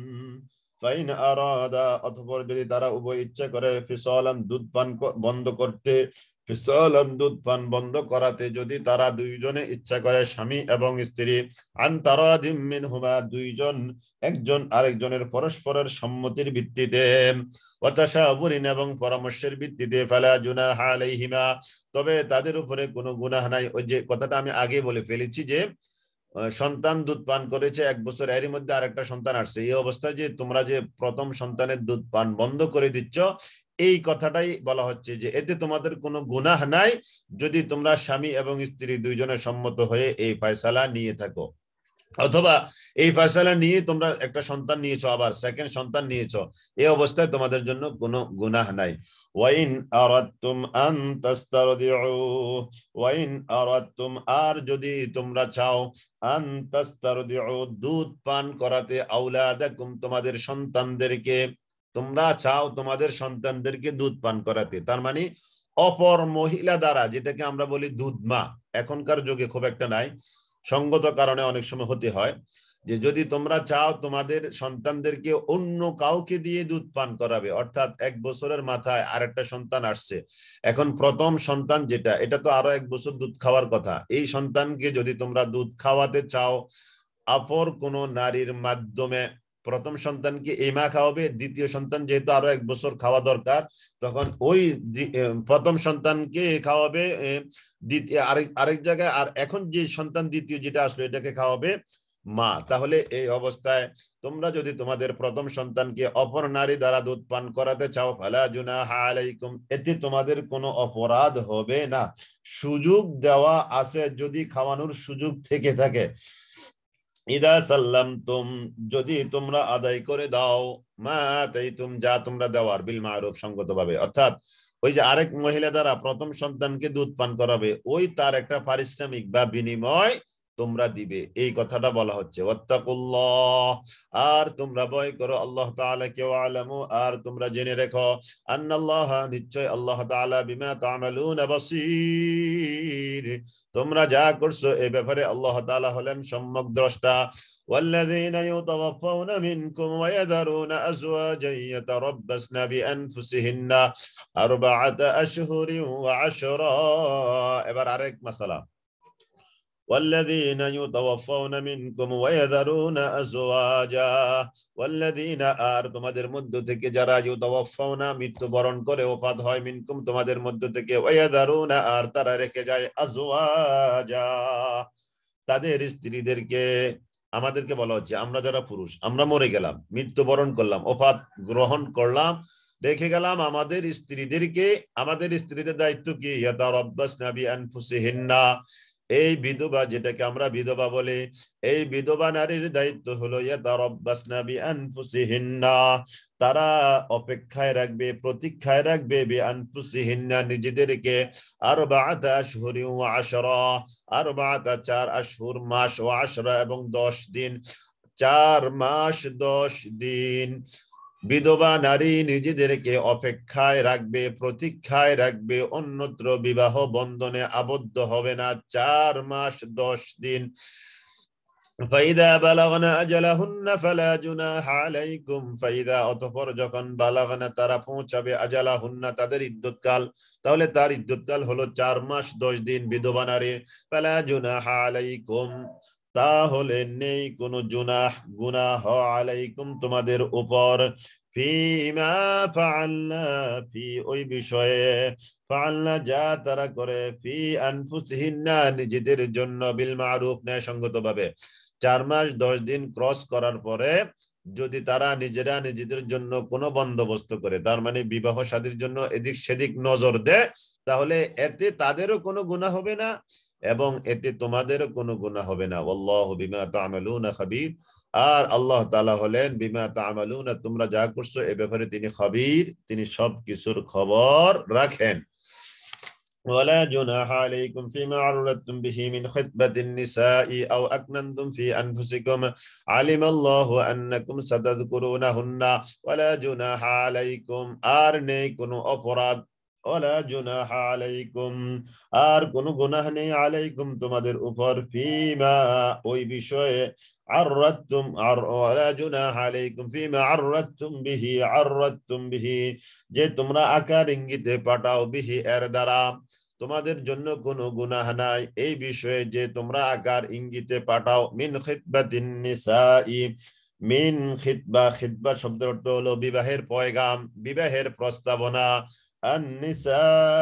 ফাইন আরাদা অতঃপর যদি তারা উভয় ইচ্ছা করে, ফিসালান দুধ পান বন্ধ করতে, ফিসালান দুধ পান বন্ধ করাতে, যদি তারা দুইজনে ইচ্ছা করে, স্বামী এবং স্ত্রী, আন তারাদিম মিনহুমা, দুইজন একজন আরেকজনের পরস্পরের সম্মতির ভিত্তিতে, ওয়া তাশাউরিন এবং পরামর্শের ভিত্তিতে, ফালা জুনাহা আলাইহিমা, তবে তাদের উপরে কোনো গুনাহ নাই। ওই যে কথাটা আমি আগে বলে ফেলেছি যে সন্তান দুধ পান করেছে 1 বছর, এরই মধ্যে আরেকটা সন্তান আসছে, এই অবস্থায় যে তোমরা যে প্রথম সন্তানের দুধ পান বন্ধ করে দিচ্ছ, এই কথাটাই বলা হচ্ছে যে এতে তোমাদের কোনো গুনাহ নাই, যদি তোমরা স্বামী এবং স্ত্রী দুইজনের সম্মত হয়ে এই ফয়সালা নিয়ে থাকো, অথবা এই ফয়সালা নিয়ে তোমরা একটা সন্তান নিয়েছো, আবার সেকেন্ড সন্তান নিয়েছো, এই অবস্থায় তোমাদের জন্য কোনো গুনাহ নাই। ওয়াইন আরাদতুম আন তাস্তারদিউ, ওয়াইন আরাদতুম, আর যদি তোমরা চাও, আন তাস্তারদিউ দুধ পান করাতে, আওলাদাকুম তোমাদের সন্তানদেরকে, তোমরা চাও তোমাদের সন্তানদেরকে দুধ পান করাতে, তার মানে অপর মহিলা দ্বারা, যেটাকে আমরা বলি দুধ মা, এখনকার যুগে খুব একটা নাই, সঙ্গত কারণে অনেক সময় হতে হয়, যে যদি তোমরা চাও তোমাদের সন্তানদেরকে অন্য কাউকে দিয়ে দুধ পান করাবে, অর্থাৎ 1 বছরের মাথায় আরেকটা সন্তান আসছে, এখন প্রথম সন্তান যেটা, এটা তো আরো 1 বছর দুধ খাওয়ার কথা, এই সন্তানকে যদি তোমরা দুধ খাওয়াতে চাও অপর কোন নারীর মাধ্যমে, প্রথম সন্তানকে এই মা খাওয়াবে, দ্বিতীয় সন্তান যেহেতু আরো 1 বছর খাওয়া দরকার, তখন ওই প্রথম সন্তানকে খাওয়াবে দ্বিতীয় আরেক জায়গায়, আর এখন যে সন্তান দ্বিতীয় যেটা আসলো এটাকে খাওয়াবে মা। তাহলে এই অবস্থায় তোমরা যদি তোমাদের প্রথম সন্তানকে অপর নারী দ্বারা দুধ পান করাতে চাও, ফালা জুনাহা আলাইকুম, এতে তোমাদের কোনো অপরাধ হবে না, সুযোগ দেওয়া আছে যদি খাওয়ানোর সুযোগ থেকে থাকে। ইদা সাল্লামতুম, যদি তোমরা আদায় করে দাও, মা আতাইতুম, যা তোমরা দেওয়ার, বিল মারুফ সঙ্গতভাবে, অর্থাৎ ওই যে আরেক মহিলা দ্বারা প্রথম সন্তানকে দুধ পান করাবে, ওই তার একটা পারিশ্রমিক বা বিনিময় তোমরা দিবে, এই কথাটা বলা হচ্ছে। ওয়াত্তাকুল্লাহ, আর তোমরা ভয় করো আল্লাহ তাআলাকে, ওয়ালামু, আর তোমরা জেনে রেখো, আন্নাল্লাহ, নিশ্চয় আল্লাহ তাআলা, বিমা তা'মালুনা বাসীর, তোমরা যা করছো এই ব্যাপারে আল্লাহ তাআলা হলেন সম্যক দ্রষ্টা। والذين يتوفون منكم ويذرون أزواجا يتربصن بأنفسهن 4 أشهر وعشرا, এবার আরেক মাসালা, والذين يتوفون منكم ويذرون أزواجا, والذين, আর তোমাদের মধ্য থেকে যারা, ইউতাওয়াফাউনা মৃত্যুবরণ করে, ওফাত হয়, মিনকুম তোমাদের মধ্য থেকে, ওয়ায়াদারুনা আর তারা রেখে যায়, আজওয়াজা তাদের স্ত্রীদেরকে। আমাদেরকে বলা হচ্ছে আমরা যারা পুরুষ, আমরা মরে গেলাম, মৃত্যুবরণ করলাম, ওফাত গ্রহণ করলাম, রেখে গেলাম আমাদের স্ত্রীদেরকে, আমাদের স্ত্রীদের দায়িত্ব কি? ইয়াতারাব্বাসনা বিআনফুসিহিন্না, এই বিধবা, যেটাকে আমরা বিধবা বলি, এই বিধবা নারীর দায়িত্ব হলো ইয়াতারাব্বাসনা বিআনফুসিহিন্না, তারা অপেক্ষায় রাখবে, প্রতীক্ষায় রাখবে বিআনফুসিহিন্না, নিজেদেরকে, আরবাআতা আশহুরিন ওয়া আশরা, আরবাআতা 4 আশহুর মাস, ওয়া আশরা এবং 10 দিন, 4 মাস 10 দিন। বিধবা নারী নিজেদেরকে অপেক্ষায় রাখবে, প্রতীক্ষায় রাখবে, অন্যত্র বিবাহ বন্ধনে আবদ্ধ হবে না 4 মাস 10 দিন। ফাইদা বালাগনা আজালাহুন্না ফালা জুনাহা আলাইকুম, ফাইদা অতঃপর যখন বালাগনা তারা পৌঁছাবে, আজালাহুন্না তাদের ইদ্যতকাল, তাহলে তার ইদ্যতকাল হলো 4 মাস 10 দিন বিধবা নারী, ফালা জুনাহা আলাইকুম, তাহলে নেই কোনো জুনাহ, গুনাহ আলাইকুম তোমাদের উপর, ফিমা ফাআলনা, ফি ওই বিষয়ে, ফাআলনা যা তারা করে, ফি আনফুসিহিন্না নিজেদের জন্য, বিল মারুফ ন্যায়সঙ্গত ভাবে। 4 মাস 10 দিন ক্রস করার পরে যদি তারা নিজেরা নিজেদের জন্য কোনো বন্দোবস্ত করে, তার মানে বিবাহ শাদীর জন্য এদিক সেদিক নজর দেয়, তাহলে এতে তাদেরও কোনো গুনাহ হবে না এবং এতে তোমাদেরও কোনো গুনাহ হবে না। আল্লাহু বিমা তা'মালুনা খাবীর, আর আল্লাহ তাআলা হলেন বিমা তা'মালুনা, তোমরা যা করছো এ ব্যাপারে তিনি খাবীর, তিনি সব কিছুর খবর রাখেন। ولا جناح عليكم فيما عرضتم به من خطبة النساء أو أكننتم في أنفسكم علم الله أنكم ستذكرونهن ولا جناح عليكم, আর নেই কোনো অপরাধ, ওয়ালা জুনাহা আলাইকুম, আর কোনো গুনাহ নেই, আলাইকুম তোমাদের উপর, ফিমা ওই বিষয়ে, আররাতুম, আর ওয়ালা জুনাহা আলাইকুম ফিমা আররাতুম বিহি, আররাতুম বিহি যে তোমরা আকার ইঙ্গিতে পাঠাও, বিহি এর দ্বারা, তোমাদের জন্য কোনো গুনাহ নাই এই বিষয়ে যে তোমরা আকার ইঙ্গিতে পাঠাও, মিন খিতবাতিন নিসাই, মিন খিতবা, খিতবা শব্দের অর্থ হলো বিবাহের পয়গাম, বিবাহের প্রস্তাবনা, আন-নিসা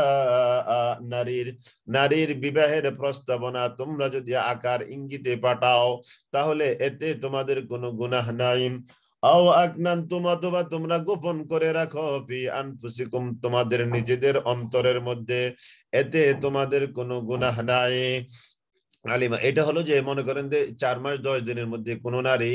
নারীর, নারীর বিবাহের প্রস্তাবনা তোমরা যদি আকার ইঙ্গিতে পাঠাও তাহলে এতে তোমাদের কোনো গুনাহ নাই। আও আকনানতুম, অথবা তোমরা গোপন করে রাখো, ফি আনফুসিকুম তোমাদের নিজেদের অন্তরের মধ্যে, এতে তোমাদের কোনো গুনাহ নাই। আলিমা, এটা হলো যে মনে করেন যে 4 মাস 10 দিনের মধ্যে কোনো নারী,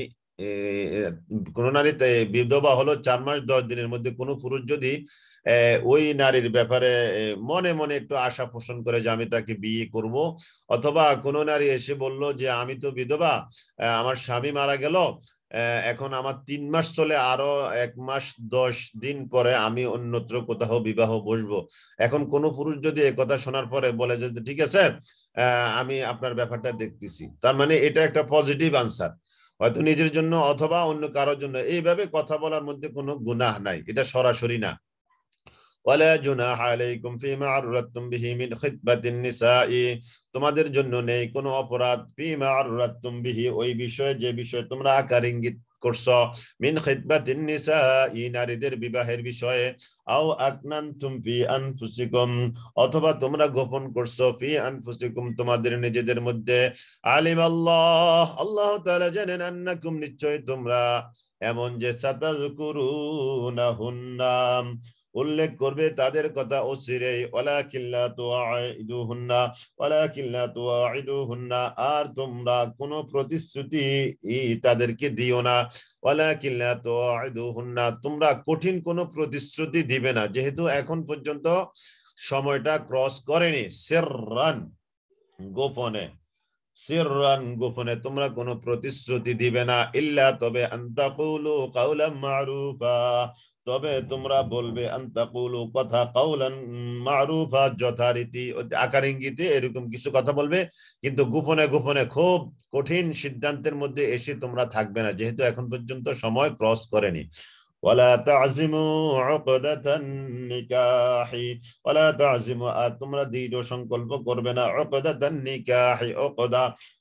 কোনো নারী বিধবা হলো 4 মাস 10 দিনের মধ্যে কোনো পুরুষ যদি ওই নারীর ব্যাপারে মনে মনে একটু আশা পোষণ করে যে আমি তাকে বিয়ে করব, অথবা কোনো নারী এসে বলল যে আমি তো বিধবা, আমার স্বামী মারা গেল, এখন আমার 3 মাস চলে, আরো 1 মাস 10 দিন পরে আমি অন্যত্র কোথাও বিবাহ বসবো, এখন কোন পুরুষ যদি এই কথা শোনার পরে বলে যে ঠিক আছে আমি আপনার ব্যাপারটা দেখতেছি, তার মানে এটা একটা পজিটিভ আনসার, হয়তো নিজের জন্য অথবা অন্য কারোর জন্য, এইভাবে কথা বলার মধ্যে কোনো গুনাহ নাই, এটা সরাসরি না। ওয়ালা জুনাহা আলাইকুম ফিমা আররাতুম বিহি মিন খিতবাতিন নিসাই, তোমাদের জন্য নেই কোনো অপরাধ, ফিমা আররাতুম বিহি ওই বিষয়ে যে বিষয়ে তোমরা আকার ইঙ্গিত করছো, মিন খিতবাতিন নিসাই নারীদের বিবাহের বিষয়ে, আও আকনানতুম ফি আনফুসিকুম অথবা তোমরা গোপন করছো, ফি আনফুসিকুম তোমাদের নিজেদের মধ্যে, আলিম আল্লাহ আল্লাহ তাআলা জানেন, আন্নাকুম নিশ্চয় তোমরা, এমন যে সাতাযকুরুনাহুন্না উল্লেখ করবে তাদের কথা অচিরেই, ওয়ালাকিল্লা তুআইদুহুন্না, ওয়ালাকিল্লা তুআইদুহুন্না আর তোমরা কোনো প্রতিশ্রুতি তাদেরকে দিও না, ওয়ালাকিল্লা তুআইদুহুন্না তোমরা কঠিন কোনো প্রতিশ্রুতি দিবে না, যেহেতু এখন পর্যন্ত সময়টা ক্রস করেনি, সিররান গোপনে, সিররান গোপনে তোমরা কোনো প্রতিশ্রুতি দিবে না, ইল্লা তবে আনতাকুলু কাওলাম মারুফা তবে তোমরা বলবে, আনতাকুলু কথা, কাওলান মারুফা যথারীতি আকার ইঙ্গিতে এরকম কিছু কথা বলবে, কিন্তু গোপনে গোপনে খুব কঠিন সিদ্ধান্তের মধ্যে এসে তোমরা থাকবে না, যেহেতু এখন পর্যন্ত সময় ক্রস করেনি। ওয়ালা তাযিমু উকদাতান নিকাহি, ওয়ালা তাযিমু তোমরা দৃঢ় সংকল্প করবে না, উকদাতান নিকাহি উকদা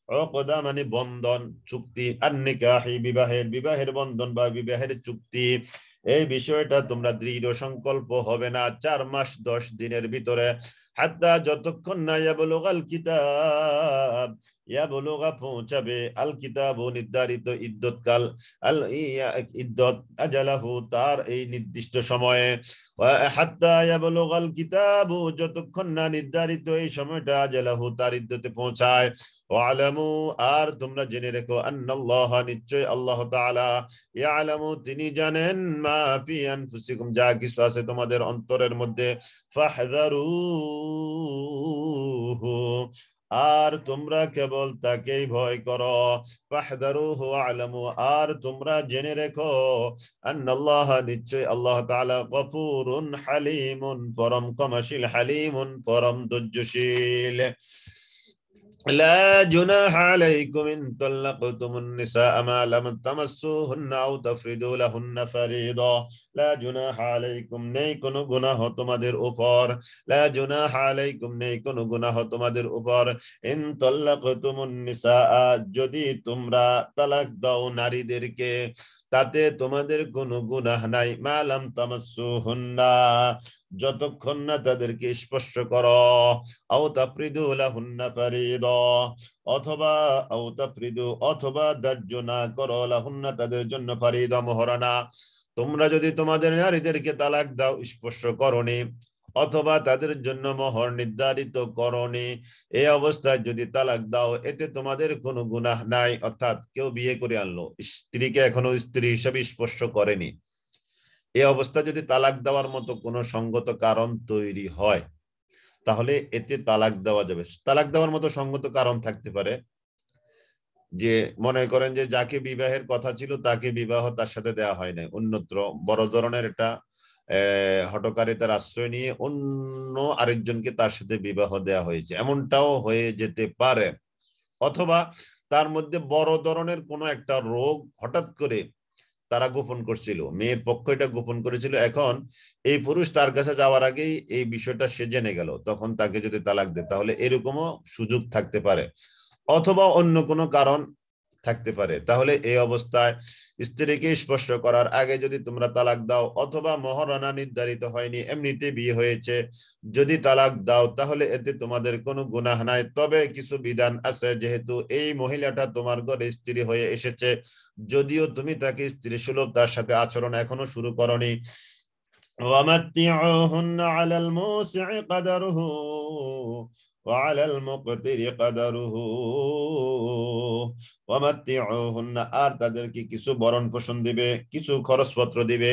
উকদা মানে বন্ধন, চুক্তি, আর নিকাহি বিবাহের বন্ধন বা বিবাহের চুক্তি, এই বিষয়টা তোমরা দৃঢ় সংকল্প হবে না 4 মাস 10 দিনের ভিতরে, হাত্তা যতক্ষণ না ইয়াবলুগাল কিতাব, ইয়াবলুগা পৌঁছাবে, আল কিতাব নির্ধারিত ইদ্যৎকাল, আল ইদ্যত আজালাহু তার এই নির্দিষ্ট সময়ে, হাত্তা ইয়াবলুগাল কিতাব যতক্ষণ না নির্ধারিত এই সময়টা আজালাহু তার ইদ্যতে পৌঁছায়, ওয়ালামু আর তোমরা জেনে রেখো, আন্নাল্লাহ নিশ্চয় আল্লাহ তাআলা, ইয়ালামু তিনি জানেন, মা ফি আনফুসিকুম যা কিছু আছে তোমাদের অন্তরের মধ্যে, ফাহযারুহু আর তোমরা কেবল তাকেই ভয় করো, ফাহযারুহু আলামু আর তোমরা জেনে রেখো, আন্নাল্লাহ নিশ্চয় আল্লাহ তাআলা গফুরুন হালিমুন পরম ক্ষমাশীল, হালিমুন পরম ধৈর্যশীল। لا جناح عليكم إن طلقتم النساء ما لم تمسوهن أو تفردوا لهن فريضة। لا جناح عليكم নেই কোনো গুনাহ তোমাদের উপর, لا جناح عليكم নেই কোনো গুনাহ তোমাদের উপর, ইন তাল্লাকতুমুন নিসা যদি তোমরা তালাক দাও নারীদেরকে, তাতে তোমাদের কোনো গুনাহ নাই, মা লাম তামাসসুহুন্না যতক্ষণ না তাদেরকে স্পর্শ করো, আও তাফরিদু লাহুন্না ফারিদা অথবা আও তাফরিদু অথবা ধার্য না করো, লাহুন্না তাদের জন্য ফারিদা মোহরানা, তোমরা যদি তোমাদের নারীদেরকে তালাক দাও স্পর্শ করনি অথবা তাদের জন্য মোহর নির্ধারিত করনি, এই অবস্থায় যদি তালাক দাও এতে তোমাদের কোনো গুনাহ নাই। অর্থাৎ কেউ বিয়ে করে আনলো, স্ত্রীকে এখনো স্ত্রী হিসেবে স্পর্শ করেনি, এই অবস্থা যদি তালাক দেওয়ার মতো কোনো সঙ্গত কারণ তৈরি হয় তাহলে এতে তালাক দেওয়া যাবে। তালাক দেওয়ার মতো সঙ্গত কারণ থাকতে পারে যে মনে করেন যে যাকে বিবাহের কথা ছিল তাকে বিবাহ তার সাথে দেওয়া হয় নাই, অন্যত্র বড় ধরনের একটা হঠকারিতার আশ্রয় নিয়ে অন্য আরেকজনকে তার সাথে বিবাহ দেওয়া হয়েছে, এমনটাও হয়ে যেতে পারে। অথবা তার মধ্যে বড় ধরনের কোনো একটা রোগ হঠাৎ করে তারা গোপন করছিল, মেয়ের পক্ষ এটা গোপন করেছিল, এখন এই পুরুষ তার কাছে যাওয়ার আগেই এই বিষয়টা সে জেনে গেল, তখন তাকে যদি তালাক দেয় তাহলে এরকমও সুযোগ থাকতে পারে, অথবা অন্য কোনো কারণ থাকতে পারে। তাহলে এই অবস্থায় স্ত্রীকে স্পর্শ করার আগে যদি তোমরা তালাক দাও অথবা মহারণা নির্ধারিত হয়নি, এমনিতে বিয়ে হয়েছে, যদি তালাক দাও তাহলে এতে তোমাদের কোনো গুনাহ নাই। তবে কিছু বিধান আছে, যেহেতু এই মহিলাটা তোমার ঘরে স্ত্রী হয়ে এসেছে, যদিও তুমি তাকে স্ত্রী সুলভ তার সাথে আচরণ এখনো শুরু করনি, ومتعوهن على الموسع قدره وعلى المقتر قدره ومتعوهن আর তাদেরকে কিছু ভরণ পোষণ দিবে, কিছু খরচপত্র দিবে,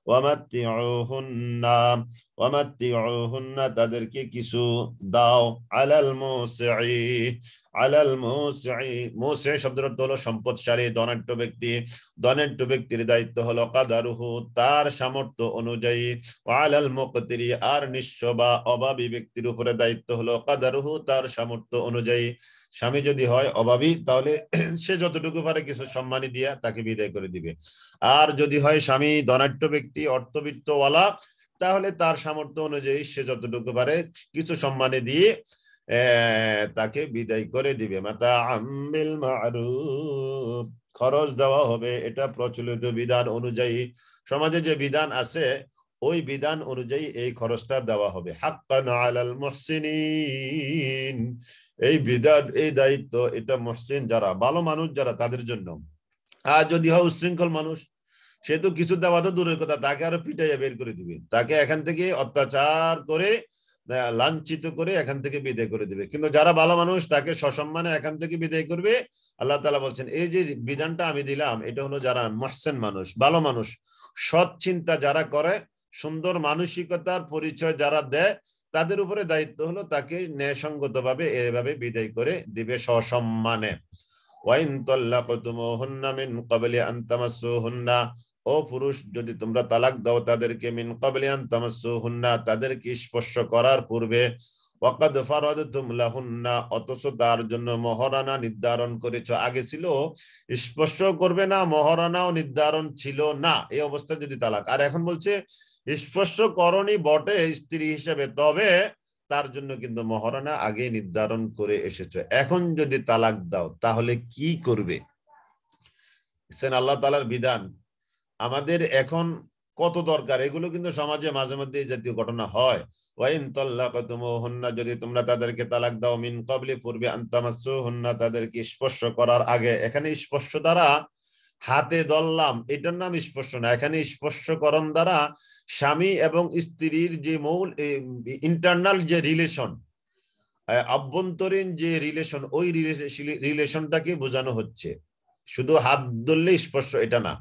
ওয়ামাত্তিউহুন্না তাদেরকে কিছু দাও, আলাল মুসি আলাল মুসি মুসি শব্দের অর্থ হলো সম্পদশালী ধনাঢ্য ব্যক্তি, ধনাঢ্য ব্যক্তির দায়িত্ব হলো কাদারুহু তার সামর্থ্য অনুযায়ী, আলাল মুকতিরি আর নিঃস্ব বা অভাবী ব্যক্তির উপরে দায়িত্ব হলো কাদারুহু তার সামর্থ্য অনুযায়ী। স্বামী যদি হয় অভাবী তাহলে সে যতটুকু পারে কিছু সম্মানী দিয়া তাকে বিদায় করে দিবে, আর যদি হয় স্বামী ধনাঢ্য ব্যক্তি অর্থবিত্তওয়ালা তাহলে তার সামর্থ্য অনুযায়ী সে যতটুকু পারে কিছু সম্মানী দিয়ে তাকে বিদায় করে দিবে। মাতা আমিল মারুফ খরচ দেওয়া হবে, এটা প্রচলিত বিধান অনুযায়ী, সমাজে যে বিধান আছে ওই বিধান অনুযায়ী এই খরচটা দেওয়া হবে। হাক্কান আলাল মুহসিনিন এই বিধান এই দায়িত্ব এটা মুহসিন যারা ভালো মানুষ যারা তাদের জন্য। আর যদি হয় উচ্ছৃঙ্খল মানুষ সে তো কিছু দেওয়া তো দূরের কথা, তাকে আরো পিটাইয়া বের করে দিবে, তাকে এখান থেকে অত্যাচার করে লাঞ্ছিত করে এখান থেকে বিদায় করে দিবে। কিন্তু যারা ভালো মানুষ তাকে সসম্মানে এখান থেকে বিদায় করবে। আল্লাহ তাআলা বলছেন এই যে বিধানটা আমি দিলাম এটা হলো যারা মুহসিন মানুষ, ভালো মানুষ, সৎ চিন্তা যারা করে, সুন্দর মানসিকতার পরিচয় যারা দেয়, তাদের উপরে দায়িত্ব হলো তাকে ন্যায়সঙ্গত ভাবে এভাবে বিদায় করে দিবে সসম্মানে। ওয়াইন তাল্লাকতুমুহুন্না মিন ক্বাবলি আন তামাসসুহুন্না ও পুরুষ যদি তোমরা তালাক দাও তাদেরকে, মিন ক্বাবলি আন তামাসসুহুন্না তাদেরকে স্পর্শ করার পূর্বে, ওয়াকাদ ফারাদতুম লাহুন্না অথচ তার জন্য মহারানা নির্ধারণ করেছো, আগে ছিল স্পর্শ করবে না মহারানাও নির্ধারণ ছিল না, এই অবস্থায় যদি তালাক, আর এখন বলছে স্পর্শ করনি বটে স্ত্রী হিসেবে, তবে তার জন্য কিন্তু মহারণা আগে নির্ধারণ করে এসেছো। এখন যদি তালাক দাও তাহলে কি করবে? আল্লাহ তাআলার বিধান আমাদের এখন কত দরকার, এগুলো কিন্তু সমাজে মাঝে মধ্যে এই জাতীয় ঘটনা হয়। ওয়াইন তাল্লাকাতুমুহুন্না, যদি তোমরা তাদেরকে তালাক দাও, মিন ক্বাবলি, পূর্বে, আন তামাসসুহুন্না, তাদেরকে স্পর্শ করার আগে। এখানে স্পর্শ দ্বারা হাতে ধরলাম এটার নাম স্পর্শ না, এখানে স্পর্শকরণ দ্বারা স্বামী এবং স্ত্রীর যে মূল ইন্টারনাল যে রিলেশন, আভ্যন্তরীণ যে রিলেশন, ওই রিলেশনটাকে বোঝানো হচ্ছে। শুধু হাত ধরলে স্পর্শ এটা না।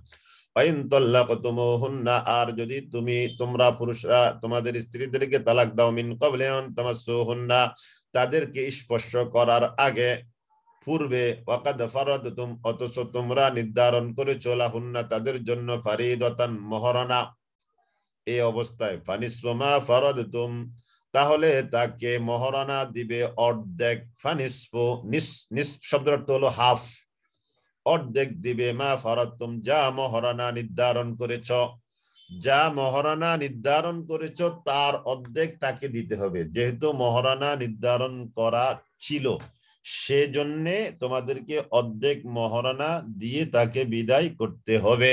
আর যদি তোমরা পুরুষরা তোমাদের স্ত্রীদেরকে তালাক দাও, মিন ক্বাবলি আন তামাসসুহুন্না, তাদেরকে স্পর্শ করার আগে, পূর্বে, ওয়াকাদ ফারাদতুম, অথচ তোমরা নির্ধারণ করেছো, লাহুন্না, তাদের জন্য, ফারিদাতান, মহরানা। এই অবস্থায় ফানিসফু মা ফারাদতুম, তাহলে তাকে মহরানা দিবে অর্ধেক। ফানিসফু, নিস শব্দের অর্থ হলো হাফ, অর্ধেক দিবে, মা ফারাদতুম, যা মহরানা নির্ধারণ করেছ, যা মহরানা নির্ধারণ করেছ তার অর্ধেক তাকে দিতে হবে। যেহেতু মহরানা নির্ধারণ করা ছিল, সেজন্য তোমাদেরকে অর্ধেক মহরানা দিয়ে তাকে বিদায় করতে হবে।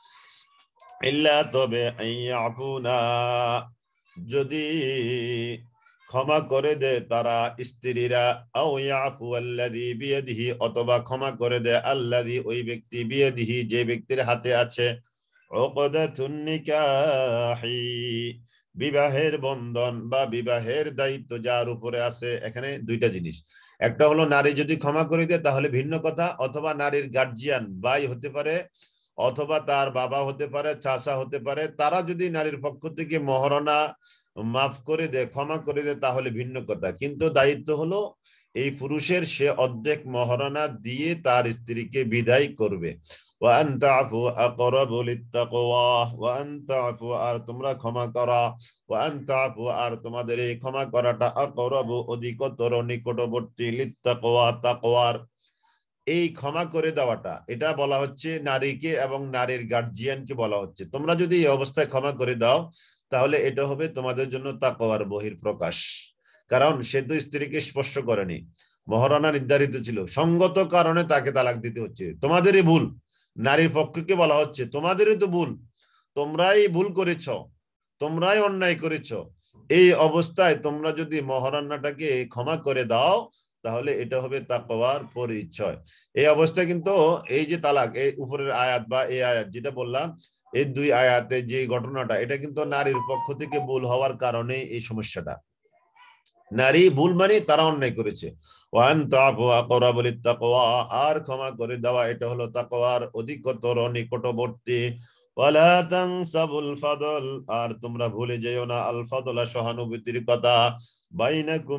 ইল্লা, তবে, আইয়াফুনা, যদি ক্ষমা করে দেয় তারা স্ত্রীরা, আও ইয়াফু আল্লাযী বিয়াদিহি, অথবা ক্ষমা করে দেয় আল্লাযী, ওই ব্যক্তি, বিয়াদিহি, যে ব্যক্তির হাতে আছে, উকদাতুন নিকাহি, বিবাহের বন্ধন বা বিবাহের দায়িত্ব যার উপরে আছে। এখানে দুইটা জিনিস, একটা হলো নারী যদি ক্ষমা করে দেয় তাহলে ভিন্ন কথা, অথবা নারীর গার্জিয়ান, ভাই হতে পারে, অথবা তার বাবা হতে পারে, চাচা হতে পারে, তারা যদি নারীর পক্ষ থেকে মহারণা মাফ করে দেয়, ক্ষমা করে দেয়, তাহলে ভিন্ন কথা। কিন্তু দায়িত্ব হলো এই পুরুষের, সে অর্ধেক মহারণা দিয়ে তার স্ত্রীকে বিদায় করবে। ওয়ান তাফু আকরাবু লিত্তাকওয়া, ওয়ান তাফু, আর তোমরা ক্ষমা করা, ওয়ান তাফু, আর তোমাদের এই ক্ষমা করাটা, আকরাবু, অধিকতর, নিকটবর্তী, লিত্তাকওয়া, তাকওয়ার। এই ক্ষমা করে দেওয়াটা, এটা বলা হচ্ছে নারীকে এবং নারীর গার্জিয়ানকে বলা হচ্ছে। তোমরা যদি এই অবস্থায় ক্ষমা করে দাও তাহলে এটা হবে তোমাদের জন্য তাকওয়ার বহিঃপ্রকাশ। কারণ সে তো স্ত্রীকে স্পর্শ করেনি, মহারণা নির্ধারিত ছিল, সঙ্গত কারণে তাকে তালাক দিতে হচ্ছে। তোমাদেরই ভুল, নারীর পক্ষকে বলা হচ্ছে তোমাদেরই তো ভুল, তোমরাই ভুল করেছ, তোমরাই অন্যায় করেছ। এই অবস্থায় তোমরা যদি মহারণাটাকে ক্ষমা করে দাও তাহলে এটা হবে তাকওয়ার পরিচয়। এই অবস্থায় কিন্তু এই যে তালাক, এই উপরের আয়াত বা এই আয়াত যেটা বললাম, এই দুই আয়াতে যে ঘটনাটা, এটা কিন্তু নারীর পক্ষ থেকে ভুল হওয়ার কারণে এই সমস্যাটা। নারী ভুল মানে তারা অন্যায় করেছে। ওয়ান তাফু আকরাবু লিত্তাকওয়া, আর ক্ষমা করে দেওয়া এটা হলো তাকওয়ার অধিকতর, নিকটবর্তী। ওয়ালা তানসাবুল ফাদল, আর তোমরা ভুলে যেও না, আল ফাদলা, সহানুভূতির কথা, বাইনাকুম,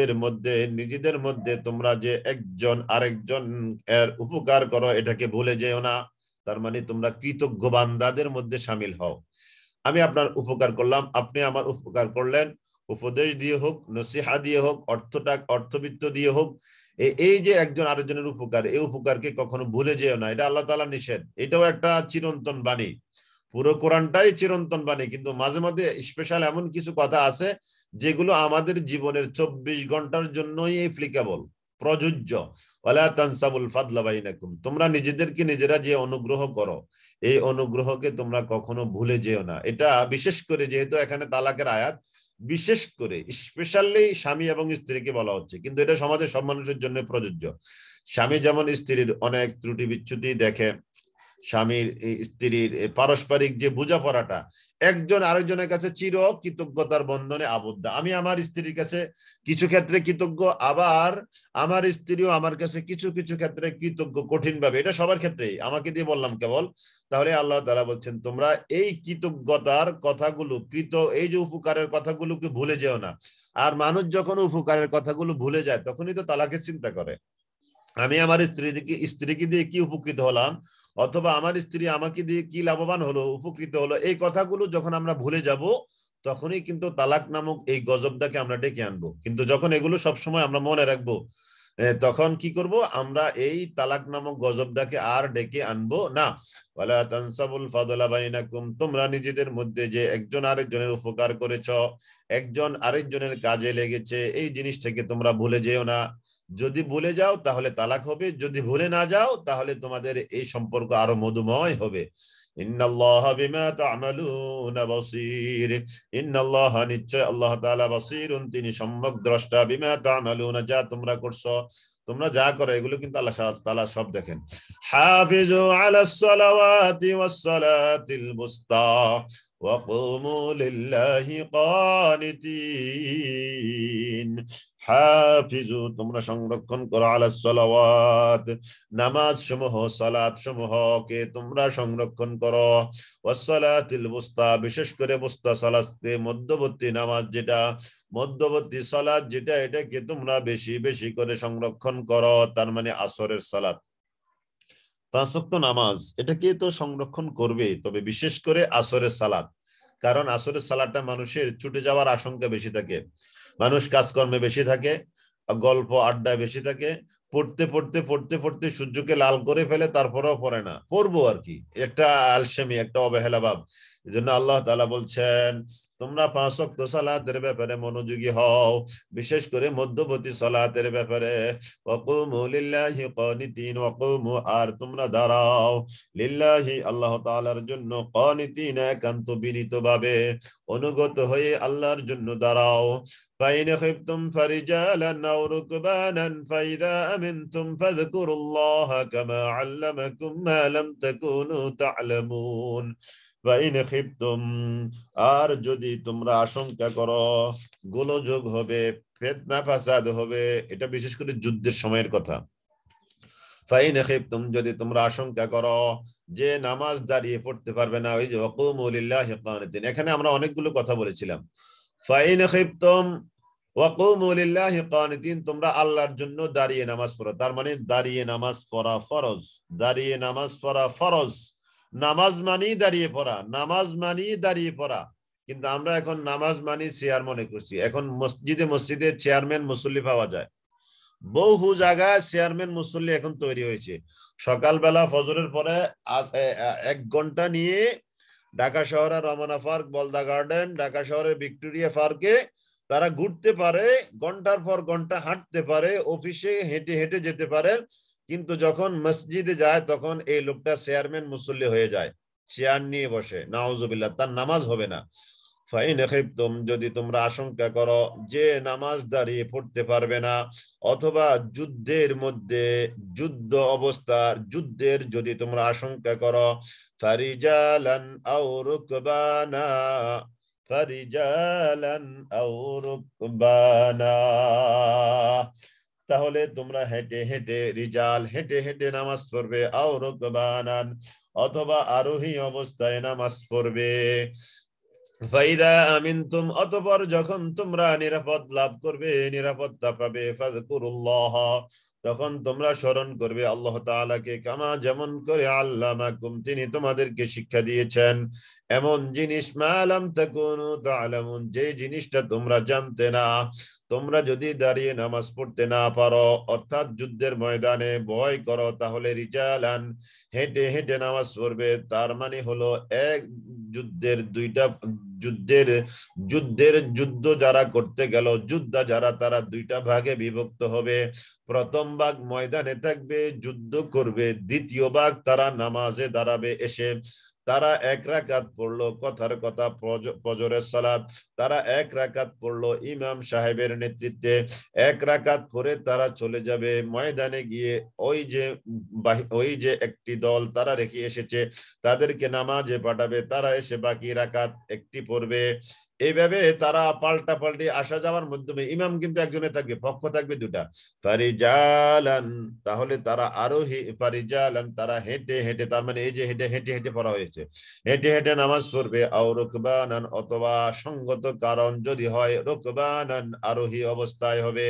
নিজেদের মধ্যে তোমরা যে একজন আরেকজন এর উপকার করো, এটাকে ভুলে যেও না। তার মানে তোমরা কৃতজ্ঞ বান্দাদের মধ্যে শামিল হও। আমি আপনার উপকার করলাম, আপনি আমার উপকার করলেন, উপদেশ দিয়ে হোক, নসিহা দিয়ে হোক, অর্থবিত্ত দিয়ে হোক, এই যে একজন আরেকজনের উপকার, এই উপকারকে কখনো ভুলে যেও না। এটা আল্লাহ তাআলা নিষেধ, এটাও একটা চিরন্তন বাণী। পুরো কোরআনটাই চিরন্তন বাণী, কিন্তু মাঝে মাঝে স্পেশাল এমন কিছু কথা আছে যেগুলো আমাদের জীবনের 24 ঘন্টার জন্যই অ্যাপ্লিকেবল, প্রযোজ্য। ওয়ালা তানসাবুল ফাদলা বাইনাকুম, তোমরা নিজেদেরকে নিজেরা যে অনুগ্রহ করো, এই অনুগ্রহকে তোমরা কখনো ভুলে যেও না। এটা বিশেষ করে, যেহেতু এখানে তালাকের আয়াত, বিশেষ করে স্পেশালি স্বামী এবং স্ত্রীকে বলা হচ্ছে, কিন্তু এটা সমাজের সব মানুষের জন্য প্রযোজ্য। স্বামী যেমন স্ত্রীর অনেক ত্রুটি বিচ্যুতি দেখে, স্বামীর স্ত্রীর পারস্পরিক যে বোঝাপড়াটা, একজন আরেকজনের কাছে চির কৃতজ্ঞতার বন্ধনে আবদ্ধ। আমি আমার স্ত্রীর কাছে কিছু ক্ষেত্রে কৃতজ্ঞ, আবার আমার স্ত্রীও আমার কাছে কিছু কিছু ক্ষেত্রে কৃতজ্ঞ কঠিনভাবে। এটা সবার ক্ষেত্রেই, আমাকে দিয়ে বললাম কেবল। তাহলে আল্লাহ তাআলা বলছেন তোমরা এই কৃতজ্ঞতার কথাগুলো, এই যে উপকারের কথাগুলোকে ভুলে যেও না। আর মানুষ যখন উপকারের কথাগুলো ভুলে যায় তখনই তো তালাকের চিন্তা করে। আমি আমার স্ত্রীকে দিয়ে কি উপকৃত হলাম, অথবা আমার স্ত্রী আমাকে দিয়ে কি লাভবান হলো, উপকৃত হলো, এই কথাগুলো যখন আমরা ভুলে যাব তখনই কিন্তু তালাক নামক এই গজবটাকে আমরা ডেকে আনবো। কিন্তু যখন এগুলো সবসময় আমরা মনে রাখবো, তখন কি করব আমরা এই তালাক নামক গজবটাকে আর ডেকে আনবো না। ওয়ালা তানসাবুল ফাদলা বাইনাকুম, তোমরা নিজেদের মধ্যে যে একজন আরেকজনের উপকার করেছো, একজন আরেকজনের কাজে লেগেছে, এই জিনিসটাকে তোমরা ভুলে যেও না। যদি ভুলে যাও তাহলে তালাক হবে, যদি ভুলে না যাও তাহলে তোমাদের এই সম্পর্ক আরো মধুময় হবে। ইন্নাল্লাহা বিমা তা'মালুনা বাসীর, ইন্নাল্লাহা নিশ্চয় আল্লাহ তাআলা বাসীরুন, তিনি সম্যক দ্রষ্টা, বিমা তা'মালুনা, যা তোমরা করছো, তোমরা যা করো এগুলো কিন্তু আল্লাহ তাআলা সব দেখেন। হাফিজু আলাস সালাওয়াতি ওয়াস সালাতিল মুস্তা ওয়া কুমু লিল্লাহি কানিতিন। হাফিজু, তোমরা সংরক্ষণ করো, আলাস সালাওয়াত, নামাজ সমূহ, সালাত সমূহকে তোমরা সংরক্ষণ করো, ওয়াস সালাতিল মুস্তা, বিশেষ করে মুস্তা সালাতে, মধ্যবর্তী নামাজ যেটা, মধ্যবর্তী সালাত যেটা, এটাকে তোমরা বেশি বেশি করে সংরক্ষণ করো। তার মানে আসরের সালাত, 5 ওয়াক্ত নামাজ, এটাকে তো সংরক্ষণ করবে, তবে বিশেষ করে আসরের সালাত। কারণ আসরের সালাতটা মানুষের ছুটে যাওয়ার আশঙ্কা বেশি থাকে, মানুষ কাজকর্মে বেশি থাকে, গল্প আড্ডায় বেশি থাকে, পড়তে পড়তে পড়তে পড়তে সূর্যকে লাল করে ফেলে, তারপরেও পড়ে না, পড়বো আর কি, একটা আলসেমি, একটা অবহেলা ভাব। এই জন্য আল্লাহ তাআলা বলছেন তোমরা 5 ওয়াক্ত সালাতের ব্যাপারে মনোযোগী হও, বিশেষ করে মধ্যবর্তী সালাতের ব্যাপারে। ওয়াকুমু লিল্লাহি কানিতিন, ওয়াকুমু, আর তোমরা দাঁড়াও, লিল্লাহি, আল্লাহ তাআলার জন্য, কানিতিন, একান্ত বিনীতভাবে, অনুগত হয়ে আল্লাহর জন্য দাঁড়াও। فإن خفتم فرجالا أو ركبانا فإذا أمنتم فاذكروا الله كما علمكم ما لم تكونوا تعلمون। فإن خفتم, আর যদি তোমরা আশঙ্কা করো গোলযোগ হবে, ফিতনা ফাসাদ হবে, এটা বিশেষ করে যুদ্ধের সময়ের কথা। ফাইন খিফতুম, যদি তোমরা আশঙ্কা করো যে নামাজ দাঁড়িয়ে পড়তে পারবে না, ওই যে ওয়াকুমু লিল্লাহি কানিতিন, এখানে আমরা অনেকগুলো কথা বলেছিলাম। ফাইন খিফতুম ওয়াকুমু লিল্লাহি কানিতিন, তোমরা আল্লাহর জন্য দাঁড়িয়ে নামাজ পড়ো, তার মানে দাঁড়িয়ে নামাজ পড়া ফরজ, দাঁড়িয়ে নামাজ পড়া ফরজ। নামাজ মানি দাঁড়িয়ে পড়া, নামাজ মানি দাঁড়িয়ে পড়া, কিন্তু আমরা এখন নামাজ মানি চেয়ার মনে করছি। এখন মসজিদে মসজিদে চেয়ারম্যান মুসল্লি পাওয়া যায়, বহু জায়গায় চেয়ারম্যান মুসল্লি এখন তৈরি হয়েছে। সকালবেলা ফজরের পরে 1 ঘন্টা নিয়ে ঢাকা শহরের রমনা পার্ক, বলদা গার্ডেন, ঢাকা শহরের ভিক্টোরিয়া পার্কে তারা ঘুরতে পারে, ঘন্টার পর ঘন্টা হাঁটতে পারে, অফিসে হেঁটে হেঁটে যেতে পারে, কিন্তু যখন মসজিদে যায় তখন এই লোকটা চেয়ারম্যান মুসল্লি হয়ে যায়, চেয়ার নিয়ে বসে, নাউজুবিল্লাহ, তার নামাজ হবে না। ফাইন খিফতুম, যদি তোমরা আশঙ্কা করো যে নামাজ দাঁড়িয়ে পড়তে পারবে না, অথবা যুদ্ধের মধ্যে, যুদ্ধ অবস্থা, যুদ্ধের যদি তোমরা আশঙ্কা করো, ফারিজালান আও রুকবানা, ফারিজালান আও রুকবানা, তাহলে তোমরা হেঁটে হেঁটে, রিজাল, হেঁটে হেঁটে নামাজ পড়বে, আও রুকবানান, অথবা আরোহী অবস্থায় নামাজ পড়বে। ফাইদা আমিনতুম, অতঃপর যখন তোমরা নিরাপদ লাভ করবে, নিরাপত্তা পাবে, ফাযকুরুল্লাহ, তখন তোমরা স্মরণ করবে আল্লাহ তাআলাকে, কামা, যেমন করে, আল্লামাকুম, তিনি তোমাদেরকে শিক্ষা দিয়েছেন, এমন জিনিস, মা লাম তাকুনু তা'লামুন, যে জিনিসটা তোমরা জানতে না। তোমরা যদি দাঁড়িয়ে নামাজ পড়তে না পারো, অর্থাৎ যুদ্ধের ময়দানে ভয় করো, তাহলে রিজালান, হেঁটে হেঁটে নামাজ পড়বে, তার মানে হলো এক যুদ্ধের দুইটা, যুদ্ধের যুদ্ধ যারা করতে গেল, যোদ্ধা যারা, তারা 2টা ভাগে বিভক্ত হবে। প্রথম ভাগ ময়দানে থাকবে, যুদ্ধ করবে, দ্বিতীয় ভাগ তারা নামাজে দাঁড়াবে, এসে তারা 1 রাকাত পড়লো, কথার কথা ফজরের সালাত, তারা 1 রাকাত পড়লো ইমাম সাহেবের নেতৃত্বে, 1 রাকাত পরে তারা চলে যাবে ময়দানে গিয়ে, ওই যে একটি দল তারা রেখে এসেছে তাদেরকে নামাজে পাঠাবে, তারা এসে বাকি রাকাত একটি পড়বে। এইভাবে তারা পাল্টা পাল্টি আসা যাওয়ার মাধ্যমে, ইমাম কিন্তু একজনে থাকবে, পক্ষ থাকবে 2টা। ফারিজালান, তাহলে তারা আরোহী, ফারিজালান, তারা হেঁটে হেঁটে, তার মানে এই যে হেঁটে হেঁটে হেঁটে পড়া হয়েছে, হেঁটে হেঁটে নামাজ পড়বে, আও রুকবানান, অথবা সঙ্গত কারণ যদি হয়, রুকবানান, আরোহী অবস্থায় হবে,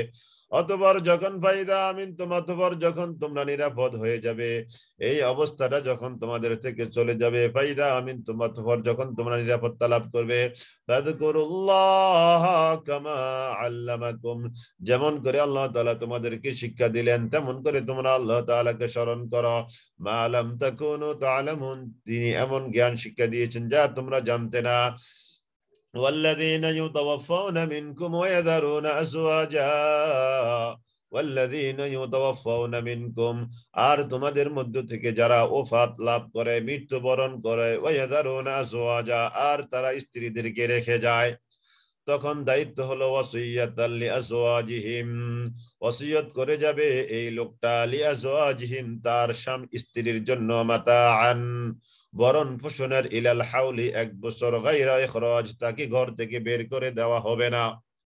অতঃপর যখন ফাইদা আমিনতুম, অতঃপর যখন তোমরা নিরাপদ হয়ে যাবে, এই অবস্থাটা যখন তোমাদের থেকে চলে যাবে, ফাইদা আমিনতুম, অতঃপর যখন তোমরা নিরাপত্তা লাভ করবে, ফাযকুরুল্লাহ কামা আল্লামাকুম, যেমন করে আল্লাহ তাআলা তোমাদেরকে শিক্ষা দিলেন তেমন করে তোমরা আল্লাহ তাআলাকে স্মরণ করো। মা লাম তাকুনু তা'লামুন, তিনি এমন জ্ঞান শিক্ষা দিয়েছেন যা তোমরা জানতে না। والذين يتوفون منكم ويذرون أزواجا والذين يتوفون منكم, আর তোমাদের মধ্য থেকে যারা ওফাত লাভ করে, মৃত্যুবরণ করে, ওয়ায়াযারুনা আজওয়াজা, আর তারা স্ত্রীদেরকে রেখে যায়, তখন দায়িত্ব হলো ওয়াসিয়াতাল লিআজওয়াজিহিম, ওসিয়ত করে যাবে এই লোকটা, লিআজওয়াজিহিম, তার স্ত্রীর জন্য, মাতাআন, বরণ পোষণের, ইলাল হাউলি, 1 বছর, গায়রা ইখরাজ, তাকে ঘর থেকে বের করে দেওয়া হবে না।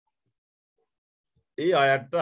এই আয়াতটা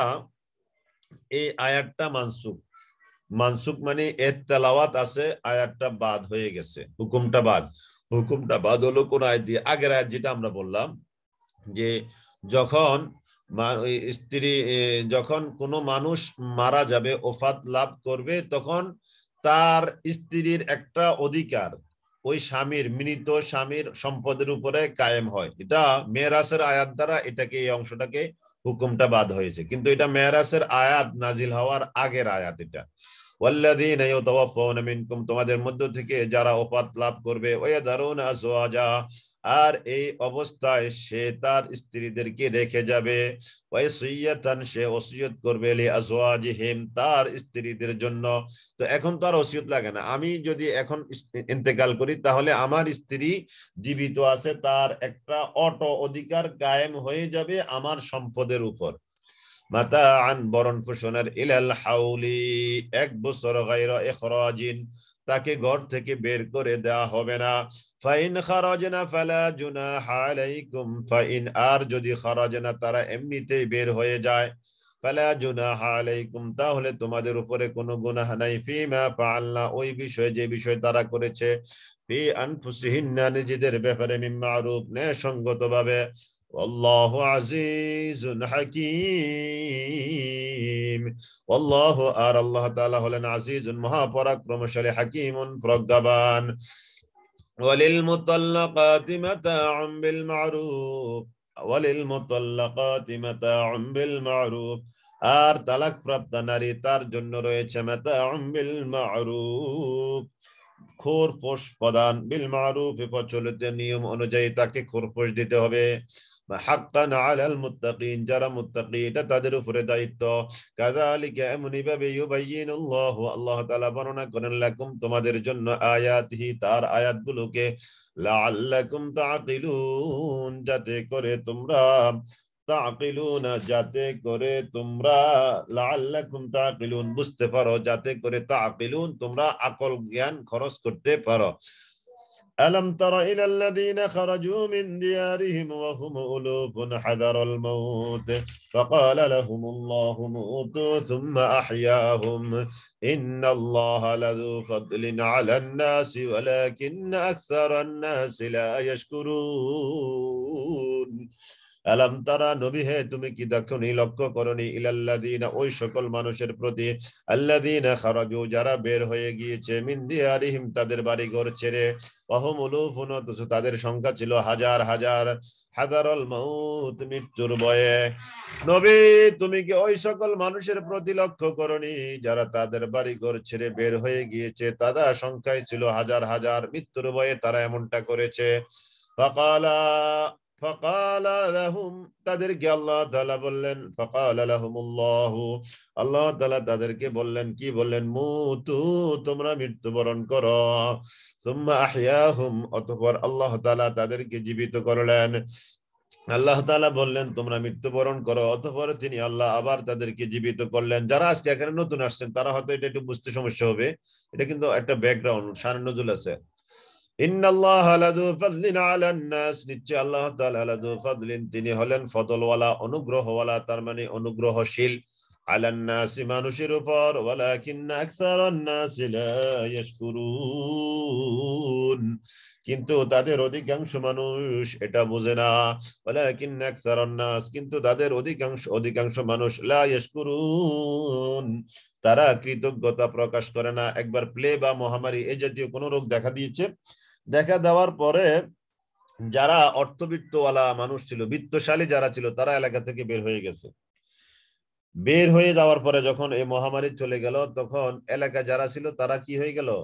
মানসুখ। মানসুখ মানে এর তেলাওয়াত আছে, আয়াতটা বাদ হয়ে গেছে, হুকুমটা বাদ হলো কোন আয়াত দিয়ে? আগের আয়াত যেটা আমরা বললাম যে যখন স্ত্রী, যখন কোনো মানুষ মারা যাবে, ওফাত লাভ করবে, তখন তার স্ত্রীর একটা অধিকার ওই স্বামীর, মৃত স্বামীর সম্পদের উপরে কায়েম হয়। এটা মেরাসের আয়াত দ্বারা এটাকে, এই অংশটাকে, হুকুমটা বাদ হয়েছে, কিন্তু এটা মেরাসের আয়াত নাজিল হওয়ার আগের আয়াত এটা। ওয়াল্লাযীনা ইয়াতাওয়াফাউনা মিনকুম, তোমাদের মধ্য থেকে যারা ওফাত লাভ করবে, ওয়ায়াযারুনা আজওয়াজা, আর এই অবস্থায় সে তার স্ত্রীদেরকে রেখে যাবে, ওয়াসিয়াতান, সে ওসিয়ত করবে, লিআজওয়াজিহিম, তার স্ত্রীদের জন্য। তো এখন তো আর ওসিয়ত লাগে না, আমি যদি এখন ইন্তেকাল করি তাহলে আমার স্ত্রী জীবিত আছে, তার একটা অটো অধিকার কায়েম হয়ে যাবে আমার সম্পদের উপর। মাতাআন, বরণ পোষণের, ইলাল হাউলি, 1 বছর, গায়রা ইখরাজিন, তাকে ঘর থেকে বের করে দেওয়া হবে না। ফাইন খারাজনা ফালা জুনাহা আলাইকুম, ফাইন, আর যদি খারাজনা, তারা এমনিতেই বের হয়ে যায়, ফালা জুনাহা আলাইকুম, তাহলে তোমাদের উপরে কোনো গুনাহ নাই, ফিমা ফাআলনা, ওই বিষয়ে, যে বিষয় তারা করেছে, ফি আনফুসিহিন্না, নিজেদের ব্যাপারে, মিন মারুফ, ন্যায়সঙ্গত ভাবে, আল্লাহু আজিজুন হাকীম, আল্লাহ, আর আল্লাহ তাআলা হলেন আজিজুন, মহাপরাক্রমশালী, হাকীমুন, প্রজ্ঞাবান। ওয়ালিল মুতাল্লাকাতি মাতাউম বিল মারুফ, ওয়ালিল মুতাল্লাকাতি মাতাউম বিল মারুফ, আর তালাক প্রাপ্ত নারী, তার জন্য রয়েছে মাতাউম বিল মারুফ, খোরপোশ প্রদান, বিল মারুফ, প্রচলিত নিয়ম অনুযায়ী তাকে খোরপোশ দিতে হবে। হাক্কান আলাল মুত্তাকিন, যারা মুত্তাকি, এটা তাদের উপরে দায়িত্ব। কাযালিকা, এমনি ভাবে, ইউবাইয়িনুল্লাহু, আল্লাহ তাআলা বর্ণনা করেন, লাকুম, তোমাদের জন্য, আয়াতিহি, তার আয়াতগুলোকে, লাআল্লাকুম তাআকিলুন, যাতে করে তোমরা, তাআকিলুনা, যাতে করে তোমরা, লাআল্লাকুম তাআকিলুন, বুঝতে পারো, যাতে করে, তাআকিলুন, তোমরা আকল জ্ঞান খরচ করতে পারো। ألم تر إلى الذين خرجوا من ديارهم وهم ألوف حذر الموت فقال لهم الله موتوا ثم أحياهم إن الله لذو فضل على الناس ولكن أكثر الناس لا يشكرون। আলাম তারা, নবী হে, তুমি কি দেখনি, লক্ষ্য করনি, ইলাল্লাযীনা, ওই সকল মানুষের প্রতি, আল্লাযীনা খারাজু, যারা বের হয়ে গিয়েছে, মিন দিয়ারিহিম, তাদের বাড়িঘর ছেড়ে, ওয়াহুম উলুফুন, তাদের সংখ্যা ছিল হাজার হাজার, হাদারাল মাউত, মৃত্যুর ভয়ে। নবী, তুমি কি ওই সকল মানুষের প্রতি লক্ষ্য করনি যারা তাদের বাড়িঘর ছেড়ে বের হয়ে গিয়েছে, তাদের সংখ্যায় ছিল হাজার হাজার, মৃত্যুর ভয়ে তারা এমনটা করেছে। ফাকালা, লাহুম, তাদেরকে আল্লাহ তাআলা বললেন, ফাকালা লাহুমুল্লাহু, আল্লাহ তাআলা তাদেরকে বললেন, কি বললেন? মুতু, তোমরা মৃত্যুবরণ করো। সুম্মা আহইয়াহুম, অতঃপর আল্লাহ তাআলা তাদেরকে জীবিত করলেন। আল্লাহ তাআলা বললেন, তোমরা মৃত্যুবরণ করো, অতঃপর তিনি, আল্লাহ, আবার তাদেরকে জীবিত করলেন। যারা আজকে এখানে নতুন আসছেন তারা হয়তো এটা একটু বুঝতে সমস্যা হবে, এটা কিন্তু একটা ব্যাকগ্রাউন্ড, শান নজুল আছে। ইন্নাল্লাহা লাযু ফাদলিন আলান নাস, নিশ্চয় আল্লাহ তাআলা লাযু ফাদলিন, তিনি হলেন ফদলওয়ালা, অনুগ্রহওয়ালা, তার মানে অনুগ্রহশীল, আলান নাসি মানুষের উপর ওয়ালাকিন্না আকসারান নাসি লা ইয়াশকুরুন কিন্তু তাদের অধিকাংশ মানুষ এটা বোঝে না ওয়ালাকিন্না আকসারান নাস কিন্তু তাদের অধিকাংশ মানুষ লা ইয়াশকুরুন তারা কৃতজ্ঞতা প্রকাশ করে না। একবার প্লে বা মহামারী এই জাতীয় কোন রোগ দেখা দিয়েছে, দেখা দেওয়ার পরে যারা অর্থবিত্তওয়ালা মানুষ ছিল, বিত্তশালী যারা ছিল, তারা এলাকা থেকে বের হয়ে গেছে। বের হয়ে যাওয়ার পরে যখন এই মহামারী চলে গেল, তখন এলাকা যারা ছিল তারা কি হয়ে গেল?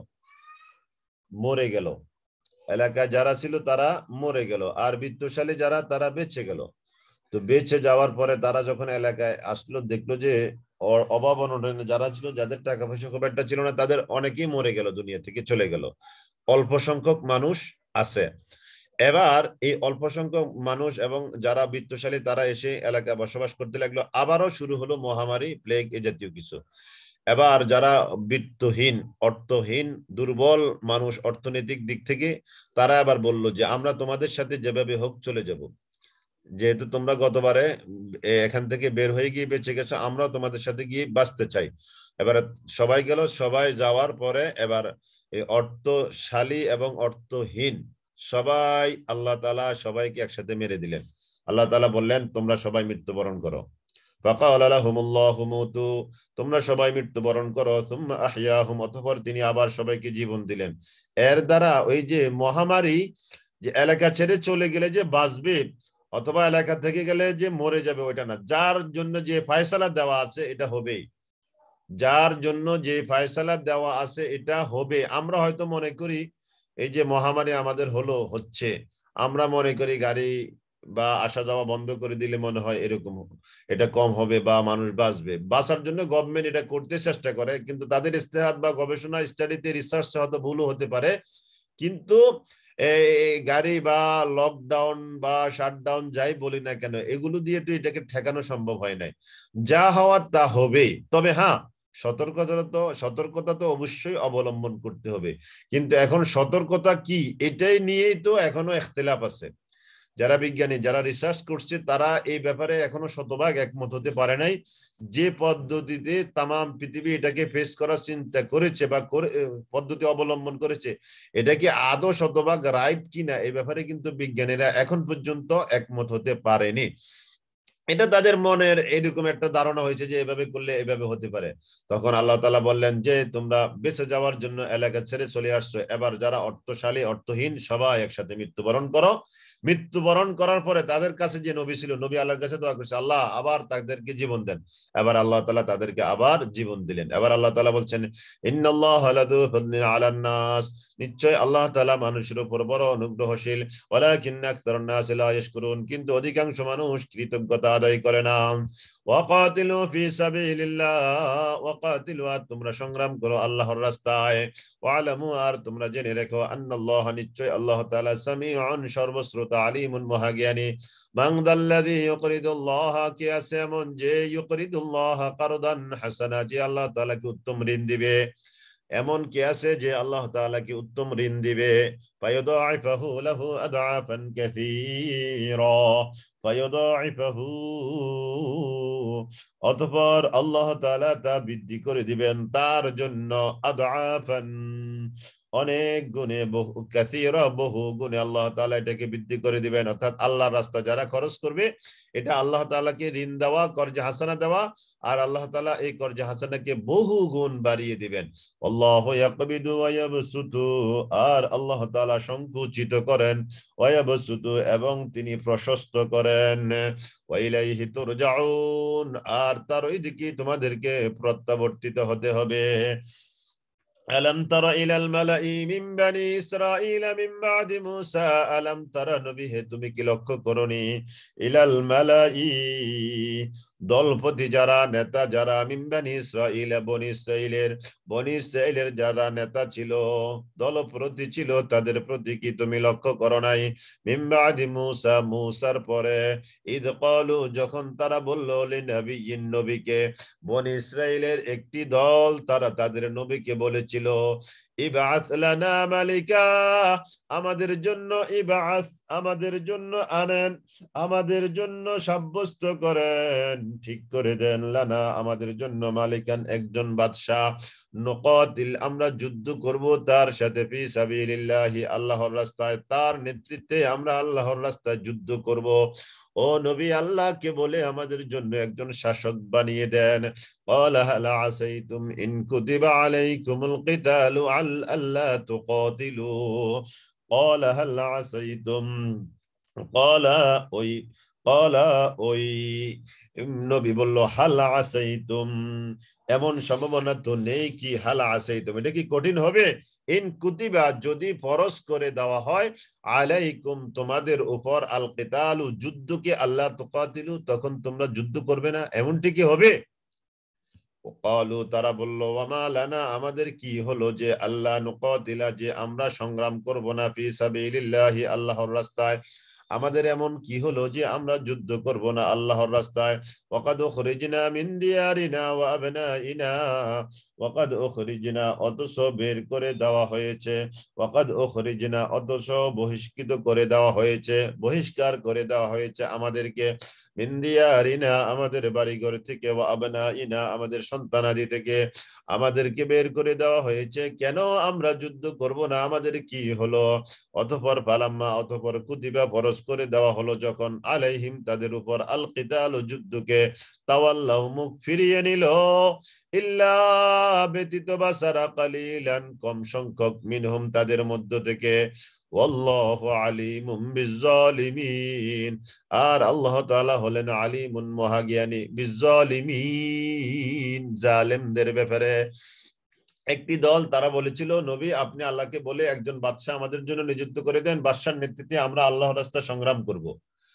মরে গেল। এলাকায় যারা ছিল তারা মরে গেল, আর বিত্তশালী যারা তারা বেঁচে গেল। তো বেঁচে যাওয়ার পরে তারা যখন এলাকায় আসলো, দেখলো যে অভাব অনটনে যারা ছিল, যাদের টাকা পয়সা খুব একটা ছিল না, তাদের অনেকেই মরে গেল, দুনিয়া থেকে চলে গেল। অল্প সংখ্যক মানুষ আছে। এবার এই অল্প সংখ্যক মানুষ এবং যারা বিত্তশালী তারা এসে এলাকায় বসবাস করতে লাগলো। আবারও শুরু হলো মহামারী, প্লেগ এ জাতীয় কিছু। এবার যারা বিত্তহীন, অর্থহীন, দুর্বল মানুষ অর্থনৈতিক দিক থেকে, তারা আবার বলল যে আমরা তোমাদের সাথে যেভাবে হোক চলে যাব, যেহেতু তোমরা গতবারে এখান থেকে বের হয়ে গিয়ে বেঁচে গেছো, আমরাও তোমাদের সাথে গিয়ে বাঁচতে চাই। এবার সবাই গেল। সবাই যাওয়ার পরে এবার এই অর্থশালী এবং অর্থহীন সবাই, আল্লাহ তাআলা সবাইকে একসাথে মেরে দিলেন। আল্লাহ তাআলা বললেন তোমরা সবাই মৃত্যুবরণ করো। ফাকালা লাহুমুল্লাহু মুতু, তোমরা সবাই মৃত্যুবরণ করো। সুম্মা আহইয়াহুম, অতঃপর তিনি আবার সবাইকে জীবন দিলেন। এর দ্বারা ওই যে মহামারী, যে এলাকা ছেড়ে চলে গেলে যে বাঁচবে অথবা এলাকা থেকে গেলে যে মরে যাবে ওইটা না, যার জন্য যে ফয়সালা দেওয়া আছে এটা হবেই। যার জন্য যে ফয়সালা দেওয়া আছে এটা হবে। আমরা হয়তো মনে করি এই যে মহামারী আমাদের হচ্ছে, আমরা মনে করি গাড়ি বা আসা যাওয়া বন্ধ করে দিলে মনে হয় এরকম এটা কম হবে বা মানুষ বাঁচবে। বাঁচার জন্য গভর্নমেন্ট এটা করতে চেষ্টা করে, কিন্তু তাদের ইস্তেহাদ বা গবেষণা স্টাডিতে রিসার্চ হয়তো ভুলও হতে পারে। কিন্তু এই গাড়ি বা লকডাউন বা শাটডাউন যাই বলি না কেন, এগুলো দিয়ে তো এটাকে ঠেকানো সম্ভব হয় নাই। যা হওয়ার তা হবেই। তবে হ্যাঁ, সতর্কতা তো অবশ্যই অবলম্বন করতে হবে। কিন্তু এখন সতর্কতা কি, এটাই নিয়েই তো এখনো ইখতিলাফ আছে। যারা বিজ্ঞানী, যারা রিসার্চ করছে, তারা এই ব্যাপারে এখনো শতভাগ একমত হতে পারে নাই। যে পদ্ধতিতে তামাম পৃথিবী এটাকে ফেস করার চিন্তা করেছে বা পদ্ধতি অবলম্বন করেছে, এটা কি আদৌ শতভাগ রাইট কিনা, এই ব্যাপারে কিন্তু বিজ্ঞানীরা এখন পর্যন্ত একমত হতে পারেনি। এটা তাদের মনের এরকম একটা ধারণা হয়েছে যে এভাবে করলে এভাবে হতে পারে। তখন আল্লাহ তাআলা বললেন যে তোমরা বেঁচে যাওয়ার জন্য এলাকা ছেড়ে চলে আসছো। এবার যারা অর্থশালী, অর্থহীন সবাই একসাথে মৃত্যুবরণ করো। মৃত্যুবরণ করার পরে তাদের কাছে যে নবী ছিল, নবী আল্লাহর কাছে দোয়া করছে, আল্লাহ আবার তাদেরকে জীবন দেন। এবার আল্লাহ তাআলা তাদেরকে আবার জীবন দিলেন। এবার আল্লাহ তাআলা বলছেন, ইন্নাল্লাহা লাযু ফাদলিন আলান নাস, নিশ্চয় আল্লাহ তাআলা মানুষের উপর বড় অনুগ্রহশীল। ওয়ালাকিন্না আকসারান নাস লা ইয়াশকুরুন, কিন্তু অধিকাংশ মানুষ কৃতজ্ঞতা আদায় করে না। ওয়াকাতিলু ফি সাবিলিল্লাহ, ওয়াকাতিলু, তোমরা সংগ্রাম করো আল্লাহর রাস্তায়। ওয়ালামু, আর তোমরা জেনে রেখো, আন্নাল্লাহ, নিশ্চয় আল্লাহ তাআলা, সামিউন, সর্বশ্রোতা, আলিমুন, মহাজ্ঞানী। মান যাল্লাযী ইউকরিদুল্লাহ, কে আছে এমন যে ইউকরিদুল্লাহ কারদান হাসানা, যে আল্লাহ তাআলাকে উত্তম ঋণ দিবে। এমন কি আছে যে আল্লাহ তাআলাকে উত্তম ঋণ দিবে। ফায়ুদাইফাহু লাহু আদআফান কাসীরা, ফায়ুদাইফাহু, অতঃপর আল্লাহ তাআলা তা বৃদ্ধি করে দিবেন তার জন্য, আদআফান, অনেক গুণে, বহু, কাসীরা, বহু গুণে আল্লাহ তাআলা এটাকে বৃদ্ধি করে দিবেন। অর্থাৎ আল্লাহর রাস্তা যারা খরচ করবে, এটা আল্লাহ তাআলাকে ঋণ দেওয়া, কর্জে হাসানা দেওয়া, আর আল্লাহ তাআলা এই কর্জে হাসানাকে বহু গুণ বাড়িয়ে দিবেন। আল্লাহু ইয়াকবিদু ওয়া ইয়াবসুতু, আর আল্লাহ তাআলা সংকুচিত করেন, ওয়া ইয়াবসুতু, এবং তিনি প্রশস্ত করেন। ওয়া ইলাইহি তুরজাউন, আর তার ওই দিকে তোমাদেরকে প্রত্যাবর্তিত হতে হবে। আলম তারা ইলাল মালাই মিন বানি ইসরাঈল মিন বাদি মূসা, আলম তারা, নবী হে তুমি কি লক্ষ্য করনি, ইলাল মালাই, দলপতি যারা, নেতা যারা, মিন বানি ইসরাঈল, বনি ইসরাঈলের যারা নেতা ছিল, দলপ্রতি ছিল, তাদের প্রতি কি তুমি লক্ষ্য করো নাই? মিন বাদি মূসা, মূসার পরে, ইদ ক্বালু, যখন তারা বলল, লিনবিয়্যিন, নবীকে, বনি ইসরাঈলের একটি দল তারা তাদের নবীকে বলেছিল, ইবআস লানা মালিকা, আমাদের জন্য ইবআস, আমাদের জন্য আনেন, আমাদের জন্য সাব্যস্ত করেন, ঠিক করে দেন, লানা আমাদের জন্য, মালিকান একজন বাদশা, নুকাতিল আমরা যুদ্ধ করব তার সাথে, ফি সাবিলিল্লাহি আল্লাহর রাস্তায়, তার নেতৃত্বে আমরা আল্লাহর রাস্তায় যুদ্ধ করব। ও নবী, আল্লাহকে বলে আমাদের জন্য একজন শাসক বানিয়ে দেন। قال هل عسيتم إن كتب عليكم القتال ألا تقاتلوا قال هل عسيتم قال ওই قال ওই নবী বলল হাল আসাইতুম, এমন সম্ভাবনা তো নেই কি, হাল আসাইতুম এটা কি কঠিন হবে, ইন কুতিবা যদি ফরজ করে দেওয়া হয়, আলাইকুম তোমাদের উপর, আল কিতালু যুদ্ধকে, আল্লাহ তুকাতিলু তখন তোমরা যুদ্ধ করবে না, এমনটি কি হবে? ক্বালু তারা বলল, ওয়ামা লানা আমাদের কি হলো যে, আল্লাহ নুকাতিলা যে আমরা সংগ্রাম করব না, ফি সাবিলিল্লাহি আল্লাহর রাস্তায়, আমাদের এমন কি হলো যে আমরা যুদ্ধ করব না আল্লাহর রাস্তায়। ওয়াকাদ উখরিজনা মিন দিয়ারিনা ওয়া আবনাইনা, ওয়াকাদ উখরিজনা অথচ বের করে দেওয়া হয়েছে, ওয়াকাদ উখরিজনা অথচ বহিষ্কৃত করে দেওয়া হয়েছে, বহিষ্কার করে দেওয়া হয়েছে আমাদেরকে, মিন দিয়ারিনা আমাদের বাড়িঘর থেকে, ওয়া আবনাইনা আমাদের সন্তানাদি থেকে, আমাদেরকে বের করে দেওয়া হয়েছে, কেন আমরা যুদ্ধ করব না, আমাদের কি হলো? অতঃপর ফালাম্মা অতঃপর কুতিবা ফরজ করে দেওয়া হলো যখন, আলাইহিম তাদের উপর, আল কিতাল যুদ্ধকে, তাওয়াল্লাহু মুখ ফিরিয়ে নিল, ইল্লা ব্যতীত বা সারা, কালিলান কম সংখ্যক, মিনহুম তাদের মধ্য থেকে, ওয়াল্লাহু আলিমুম বিজ্জালিমিন আর আল্লাহ তাআলা হলেন আলিমুন মহাজ্ঞানী, বিজ্জালিমিন জালেমদের ব্যাপারে। একটি দল তারা বলেছিল, নবী আপনি আল্লাহকে বলে একজন বাদশা আমাদের জন্য নিযুক্ত করে দেন, বাদশার নেতৃত্বে আমরা আল্লাহর রাস্তায় সংগ্রাম করব।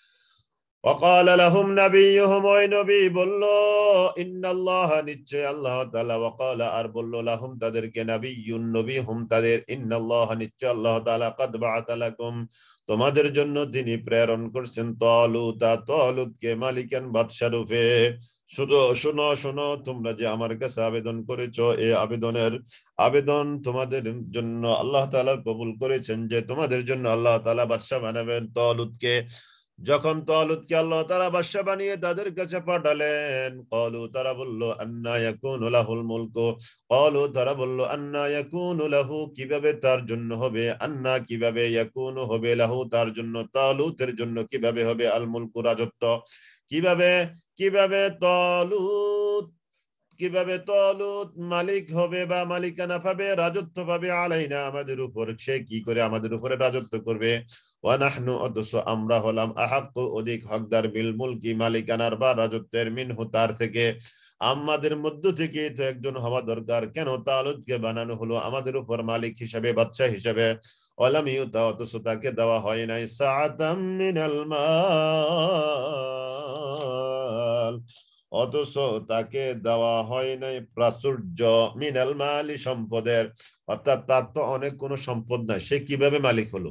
وقال لهم نبيهم ওই নবী বলল, ইন্নাল্লাহ নিশ্চয় আল্লাহ তাআলা, وقال আর বলল, লাহুম তাদেরকে, নাবিয়্যুন নবী, হুম তাদের, ইন্নাল্লাহ নিশ্চয় আল্লাহ তাআলা, قد بعث لكم তোমাদের জন্য তিনি প্রেরণ করছেন, তালুতকে মালিকান বাদশা রূপে। শুধু শোনো শোনো, তোমরা যে আমার কাছে আবেদন করেছো, এই আবেদন তোমাদের জন্য আল্লাহ তাআলা কবুল করেছেন, যে তোমাদের জন্য আল্লাহ তাআলা বাদশা বানাবেন তালুতকে। যখন তালুতকে আল্লাহ তাআলা বাদশা বানিয়ে তাদের কাছে পাঠালেন, ক্বালু তারা বলল, আন্না ইয়াকুনু লাহুল মুলকু, ক্বালু তারা বলল, আন্না ইয়াকুনু লাহু কিভাবে তার জন্য হবে, আন্না কিভাবে, ইয়াকুনু হবে, লাহু তার জন্য, তালুতের জন্য কিভাবে হবে, আল মুলকু রাজত্ব, কিভাবে কিভাবে তালুত কিভাবে তালুত মালিক হবে বা মালিকানা পাবে, রাজত্ব পাবে, আলাইনা আমাদের উপর, সে কি করে আমাদের উপরে রাজত্ব করবে, ওয়া নাহনু অথচ আমরা হলাম, আহাক্কু অধিক হকদার, বিল মুলকি মালিকানার বা রাজত্বের, মিনহু তার থেকে, আমাদের মধ্য থেকে তো একজন হওয়া দরকার, কেন তালুতকে বানানো হলো আমাদের উপর মালিক হিসাবে, বাদশা হিসাবে, ওয়ালাম ইউতা অথচ তাকে দেওয়া হয় নাই, সাআতাম মিনাল মাল অথচ তাকে দেওয়া হয় নাই প্রাচুর্য, মিনাল মালি সম্পদের, অর্থাৎ তার তো অনেক কোনো সম্পদ নাই, সে কিভাবে মালিক হলো?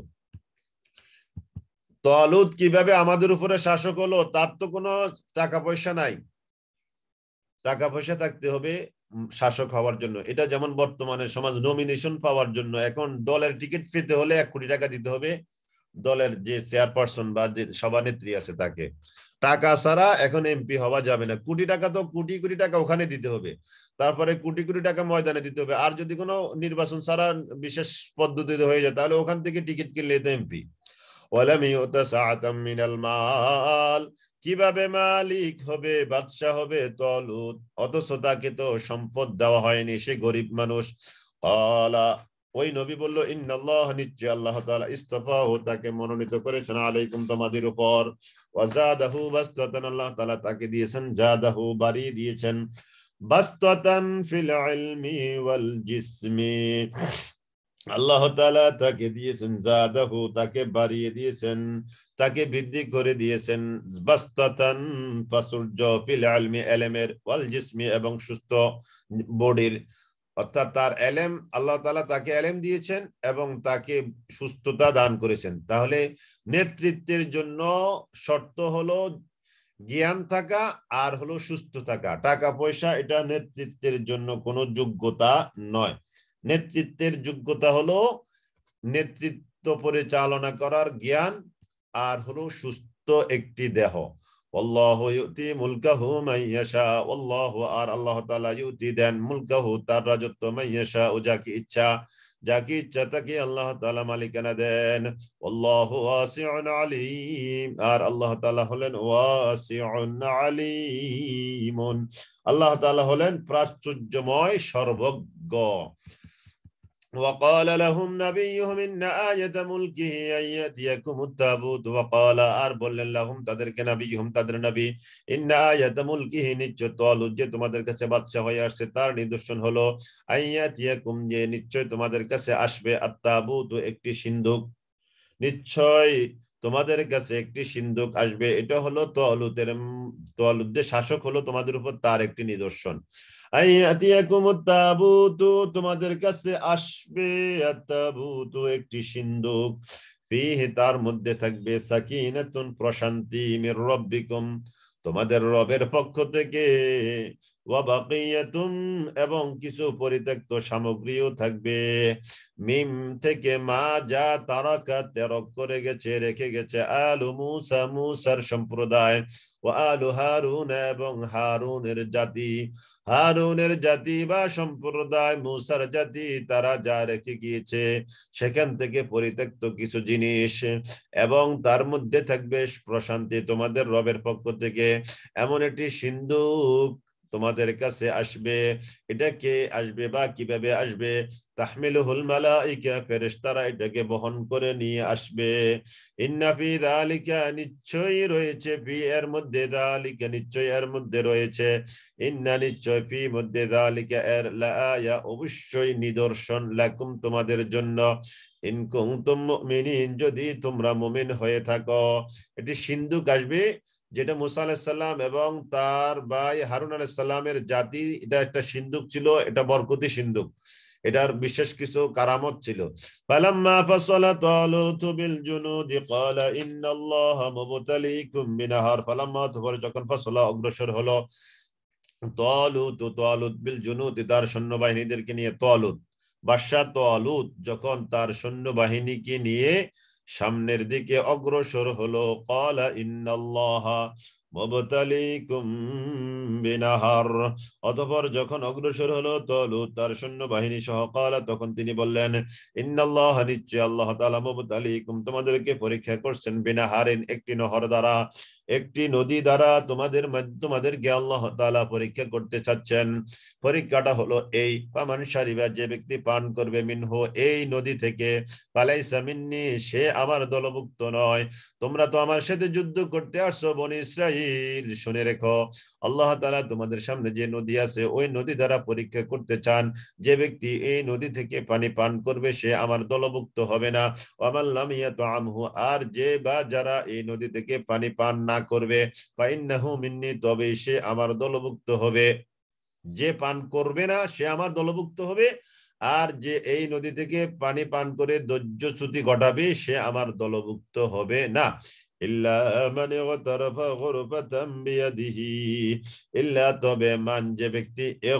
তালুত কিভাবে আমাদের উপরে শাসক হলো? তার তো কোনো টাকা পয়সা নাই, টাকা পয়সা থাকতে হবে শাসক হওয়ার জন্য। এটা যেমন বর্তমানে সমাজ নমিনেশন পাওয়ার জন্য এখন দলের টিকিট পেতে হলে 1 কোটি টাকা দিতে হবে, দলের যে চেয়ারপারসন বা যে সভানেত্রী আছে তাকে, টাকা ছাড়া এখন এমপি হওয়া যাবে না। কোটি টাকা তো কোটি কোটি টাকা ওখানে দিতে হবে, তারপরে কোটি কোটি টাকা ময়দানে দিতে হবে, আর যদি কোনো নির্বাচন ছাড়া বিশেষ পদ্ধতিতে হয়ে যায় তাহলে ওখান থেকে টিকিট কিনলে তো এমপি। ওয়ালাম ইউতা সাআতাম মিনাল মাল কিভাবে মালিক হবে, বাদশা হবে তালুত, অথচ তাকে তো সম্পদ দেওয়া হয়নি, সে গরিব মানুষ। ক্বালা ওই নবী বলল, ইন্নাল্লাহ নিশ্চয় আল্লাহ তাআলা, ইসতাফাহু তাকে মনোনীত করেছেন, আলাইকুম তোমাদের উপর, ওয়া যাদাহু বাসতাতান আল্লাহ তাআলা তাকে দিয়েছেন, যাদাহু বাড়িয়ে দিয়েছেন, বাসতাতান ফিল ইলমি ওয়াল জিসমি, আল্লাহ তাআলা তাকে দিয়েছেন, যাদাহু তাকে বাড়িয়ে দিয়েছেন, তাকে বৃদ্ধি করে দিয়েছেন, বাসতাতান প্রাচুর্য, ফিল ইলমি ইলমের, ওয়াল জিসমি এবং সুস্থ বডির, অর্থাৎ তার এলেম, আল্লাহ তাআলা তাকে এলেম দিয়েছেন এবং তাকে সুস্থতা দান করেছেন। তাহলে নেতৃত্বের জন্য শর্ত হলো জ্ঞান থাকা আর হলো সুস্থ থাকা, টাকা পয়সা এটা নেতৃত্বের জন্য কোনো যোগ্যতা নয়। নেতৃত্বের যোগ্যতা হলো নেতৃত্ব পরিচালনা করার জ্ঞান, আর হলো সুস্থ একটি দেহ। আল্লাহু ইউতি মুলকাহু মান ইয়াশা, আল্লাহু আর আল্লাহ তাআলা ইউতি দেন মুলকাহু তার রাজত্ব মান ইয়াশা, ও যাকে ইচ্ছা, যাকে ইচ্ছা তাকে আল্লাহ তাআলা মালিকানা দেন। আল্লাহু ওয়াসিউন আলিম, আর আল্লাহ তাআলা হলেন ওয়াসিউন আলিমুন, আল্লাহ তাআলা হলেন প্রাচুর্যময়, সর্বজ্ঞ। وقال لهم نبيهم إن آية ملكه أن يأتيكم التابوت وقال আর বললেন লাহুম তাদেরকে, নবীহুম তাদের নবী, ইন্ন আয়াত মুলকিহি নিশ্চয় তালুত যে তোমাদের কাছে বাদশা হয়ে আসছে তার নিদর্শন হলো আইয়াতিয়াকুম যে নিশ্চয় তোমাদের কাছে আসবে আত-তাবুত একটি সিন্ধুক, নিশ্চয় তোমাদের কাছে একটি সিন্ধুক আসবে। এটা হলো তালুতের, তালুত যে শাসক হলো তোমাদের উপর, তার একটি নিদর্শন। আইয়াতিয়াকুমুত তাবুতু তোমাদের কাছে আসবে, আত-তাবুতু একটি সিন্ধুক, ফিহি তার মধ্যে থাকবে সাকিনাতুন প্রশান্তি, মির রাব্বিকুম তোমাদের রবের পক্ষ থেকে, ওয়া বাকিয়াতুন এবং কিছু পরিত্যক্ত সামগ্রীও থাকবে, মিম থেকে মা যা তারাকা ত্যাগ করে গেছে, রেখে গেছে, আলু মুসা মুসার সম্প্রদায়, ও আলু হারুন এবং হারুনের জাতি, হারুনের জাতি বা সম্প্রদায়, মুসার জাতি তারা যা রেখে গিয়েছে সেখান থেকে পরিত্যক্ত কিছু জিনিস, এবং তার মধ্যে থাকবে প্রশান্তি তোমাদের রবের পক্ষ থেকে। এমন একটি সিন্ধুক তোমাদের কাছে আসবে। এটা কে আসবে বা কিভাবে আসবে? তাহমিলুহুল মালাইকা ফেরেশতারা এটাকে বহন করে নিয়ে আসবে। ইন্না ফি যালিকা নিশ্চয়ই রয়েছে, ফি এর মধ্যে, যালিকা নিশ্চয়ই এর মধ্যে রয়েছে, ইন্না নিশ্চয় ফি মধ্যে, যালিকা এর, লাআয়া অবশ্যই নিদর্শন, লাকুম তোমাদের জন্য, ইন কুনতুম মুমিনিন যদি তোমরা মুমিন হয়ে থাকো। এটি সিন্ধুক আসবে যেটা মুসা আলাইহিস সালাম এবং তার ভাই হারুন আলাইহিস সালামের জাতি, এটা একটা সিন্ধুক ছিল, এটা বরকতি সিন্ধুক, এটার বিশেষ কিছু কারামত ছিল। ফালাম্মা ফাসালা তালুত বিল জুনুদি ক্বালা ইন্নাল্লাহা মুবতালিকুম বিনাহার, ফালাম্মা যখন ফাসালা অগ্রসর হলো, তালুত বিল জুনুদি তার সৈন্যবাহিনীদেরকে নিয়ে, তালুত বাদশা তালুত যখন তার সৈন্যবাহিনীকে নিয়ে সামনের দিকে অগ্রসর হলো, ক্বালা ইন্নাল্লাহা মুবতালিকুম বিনাহার, অতঃপর যখন অগ্রসর হলো তালুত তার সৈন্যবাহিনী সহ, ক্বালা তখন তিনি বললেন, ইন্নাল্লাহা নিশ্চয় আল্লাহ তাআলা মুবতালিকুম তোমাদেরকে পরীক্ষা করছেন, বিনাহারিন একটি নহর দ্বারা, একটি নদী দ্বারা তোমাদেরকে আল্লাহ তাআলা পরীক্ষা করতে চাচ্ছেন। পরীক্ষাটা হলো এই, পামান শারিবা যে ব্যক্তি পান করবে, মিনহু এই নদী থেকে, ফালাইসা মিন্নি সে আমার দলভুক্ত নয়। তোমরা তো আমার সাথে যুদ্ধ করতে আসছো বনি ইসরাইল, শুনে রেখো আল্লাহ তাআলা তোমাদের সামনে যে নদী আছে ওই নদী দ্বারা পরীক্ষা করতে চান, যে ব্যক্তি এই নদী থেকে পানি পান করবে সে আমার দলভুক্ত হবে না। ওয়ামান লাম ইয়াতআমহু আর যে বা যারা এই নদী থেকে পানি পান না করবে, ফাইন্নাহু মিন্নি তবে সে আমার দলভুক্ত হবে। যে পান করবে না সে আমার দলভুক্ত হবে, আর যে এই নদী থেকে পানি পান করে ধৈর্যচ্যুতি ঘটাবে সে আমার দলভুক্ত হবে না। ইল্লা মান ইগতারাফা গুরফাতাম বিয়াদিহি, ইল্লা তবে মান যে ব্যক্তি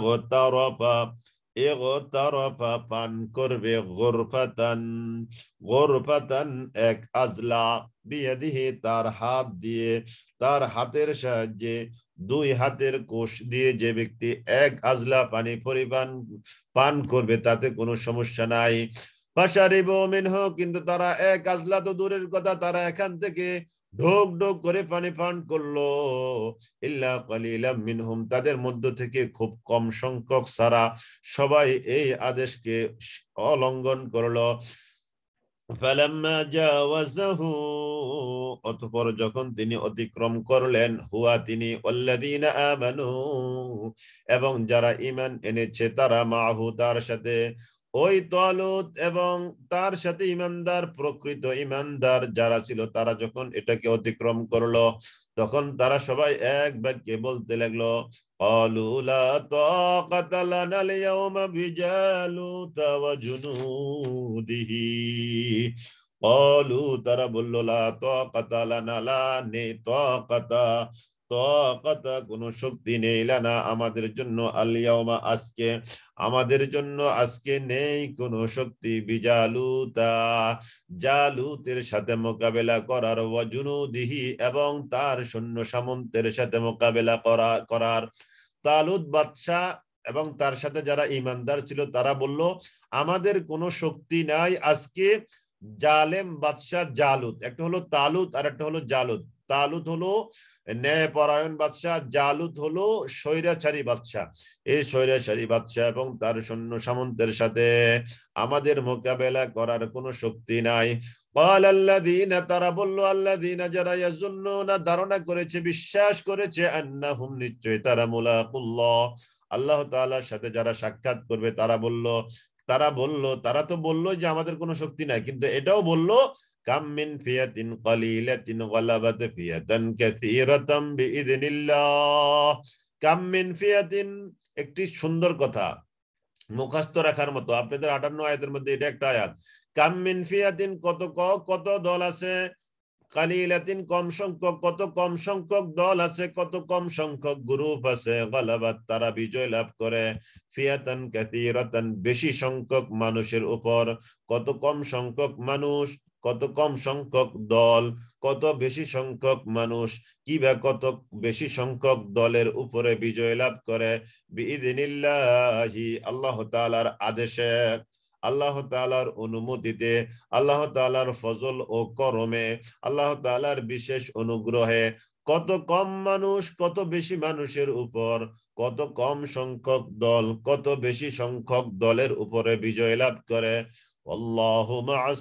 ইগতারাফা পান করবে, গুরফাতান গুরফাতান এক আজলা, বিয়াদিহি তার হাত দিয়ে, তার হাতের সাহায্যে, দুই হাতের কোষ দিয়ে যে ব্যক্তি এক আজলা পানি পরিমাণ পান করবে তাতে কোনো সমস্যা নাই। ফাশারিবু মিনহু কিন্তু তারা এক আজলা তো দূরের কথা, তারা এখান থেকে ঢোক ঢোক করে পানি পান করলো। ইল্লা কালিলাম মিনহুম তাদের মধ্য থেকে খুব কম সংখ্যক ছাড়া সবাই এই আদেশকে অলঙ্ঘন করলো। ফালাম্মা জাওয়াজাহু অতঃপর যখন তিনি অতিক্রম করলেন, হুয়া তিনি, ওয়াল্লাযীনা আমানু এবং যারা ঈমান এনেছে তারা, মাহু তার সাথে, ওই তালুত এবং তার সাথে ঈমানদার, প্রকৃত ঈমানদার যারা ছিল তারা যখন এটাকে অতিক্রম করলো, তখন তারা সবাই এক বাক্যে বলতে লাগলো, ক্বালু লা তাকাতা লানা আল-ইয়াওমা বিজালুতা ওয়া জুনুদিহি, ক্বালু তারা বলল, লা তাকাতা লানা লা নেই তাকাতা তাকাতা কোনো শক্তি নেই লানা আমাদের জন্য আল ইয়াউমা আজকে, আমাদের জন্য আজকে নেই কোনো শক্তি বিজালুতা জালুতের সাথে মোকাবেলা করার, ওয়া জুনুদিহি এবং তার সৈন্য সামন্তের সাথে মোকাবেলা করার। তালুত বাদশা এবং তার সাথে যারা ঈমানদার ছিল তারা বলল আমাদের কোনো শক্তি নাই আজকে জালেম বাদশা জালুত, একটা হলো তালুত আর একটা হলো জালুত। তালুত হলো ন্যায়পরায়ণ বাদশাহ, জালুত হলো স্বৈরাচারী বাদশাহ। এই স্বৈরাচারী বাদশাহ এবং তার সৈন্য সামন্তের সাথে আমাদের মোকাবেলা করার কোনো শক্তি নাই। তারা বলল আল্লাযীনা যারা ইয়াজুন্নুনা ধারণা করেছে বিশ্বাস করেছে আন্নাহুম নিশ্চয় তারা মুলাকুল্লাহ আল্লাহ তাআলার সাথে যারা সাক্ষাৎ করবে, তারা তো বললো যে আমাদের কোনো শক্তি নাই, কিন্তু এটাও বললো কাম মিন ফিয়াতিন কালিলাতিন গালাবাত ফিয়াতান কাসীরাতাম বিইذনিল্লাহ। কাম মিন ফিয়াতিন একটি সুন্দর কথা, মুখস্থ রাখার মতো। আপনাদের 58 আয়াতের মধ্যে এটা একটা আয়াত। কাম মিন ফিয়াতিন কত দল আছে, কালিলাতিন কম সংখ্যক, কত কম সংখ্যক দল আছে, কত কম সংখ্যক গ্রুপ আছে, গালাবাত তারা বিজয় লাভ করে, ফিয়াতান কাসীরাতান বেশি সংখ্যক মানুষের উপর। কত কম সংখ্যক মানুষ, কত কম সংখ্যক দল, কত বেশি সংখ্যক মানুষ, কিবা কত বেশি সংখ্যক দলের উপরে বিজয় লাভ করে, বিইذনিল্লাহি আল্লাহ তাআলার আদেশে, আল্লাহ তাআলার অনুমতিতে, আল্লাহ তাআলার ফজল ও করমে, আল্লাহ তাআলার বিশেষ অনুগ্রহে। কত কম মানুষ কত বেশি মানুষের উপর, কত কম সংখ্যক দল কত বেশি সংখ্যক দলের উপরে বিজয় লাভ করে। আল্লাহু মা'আস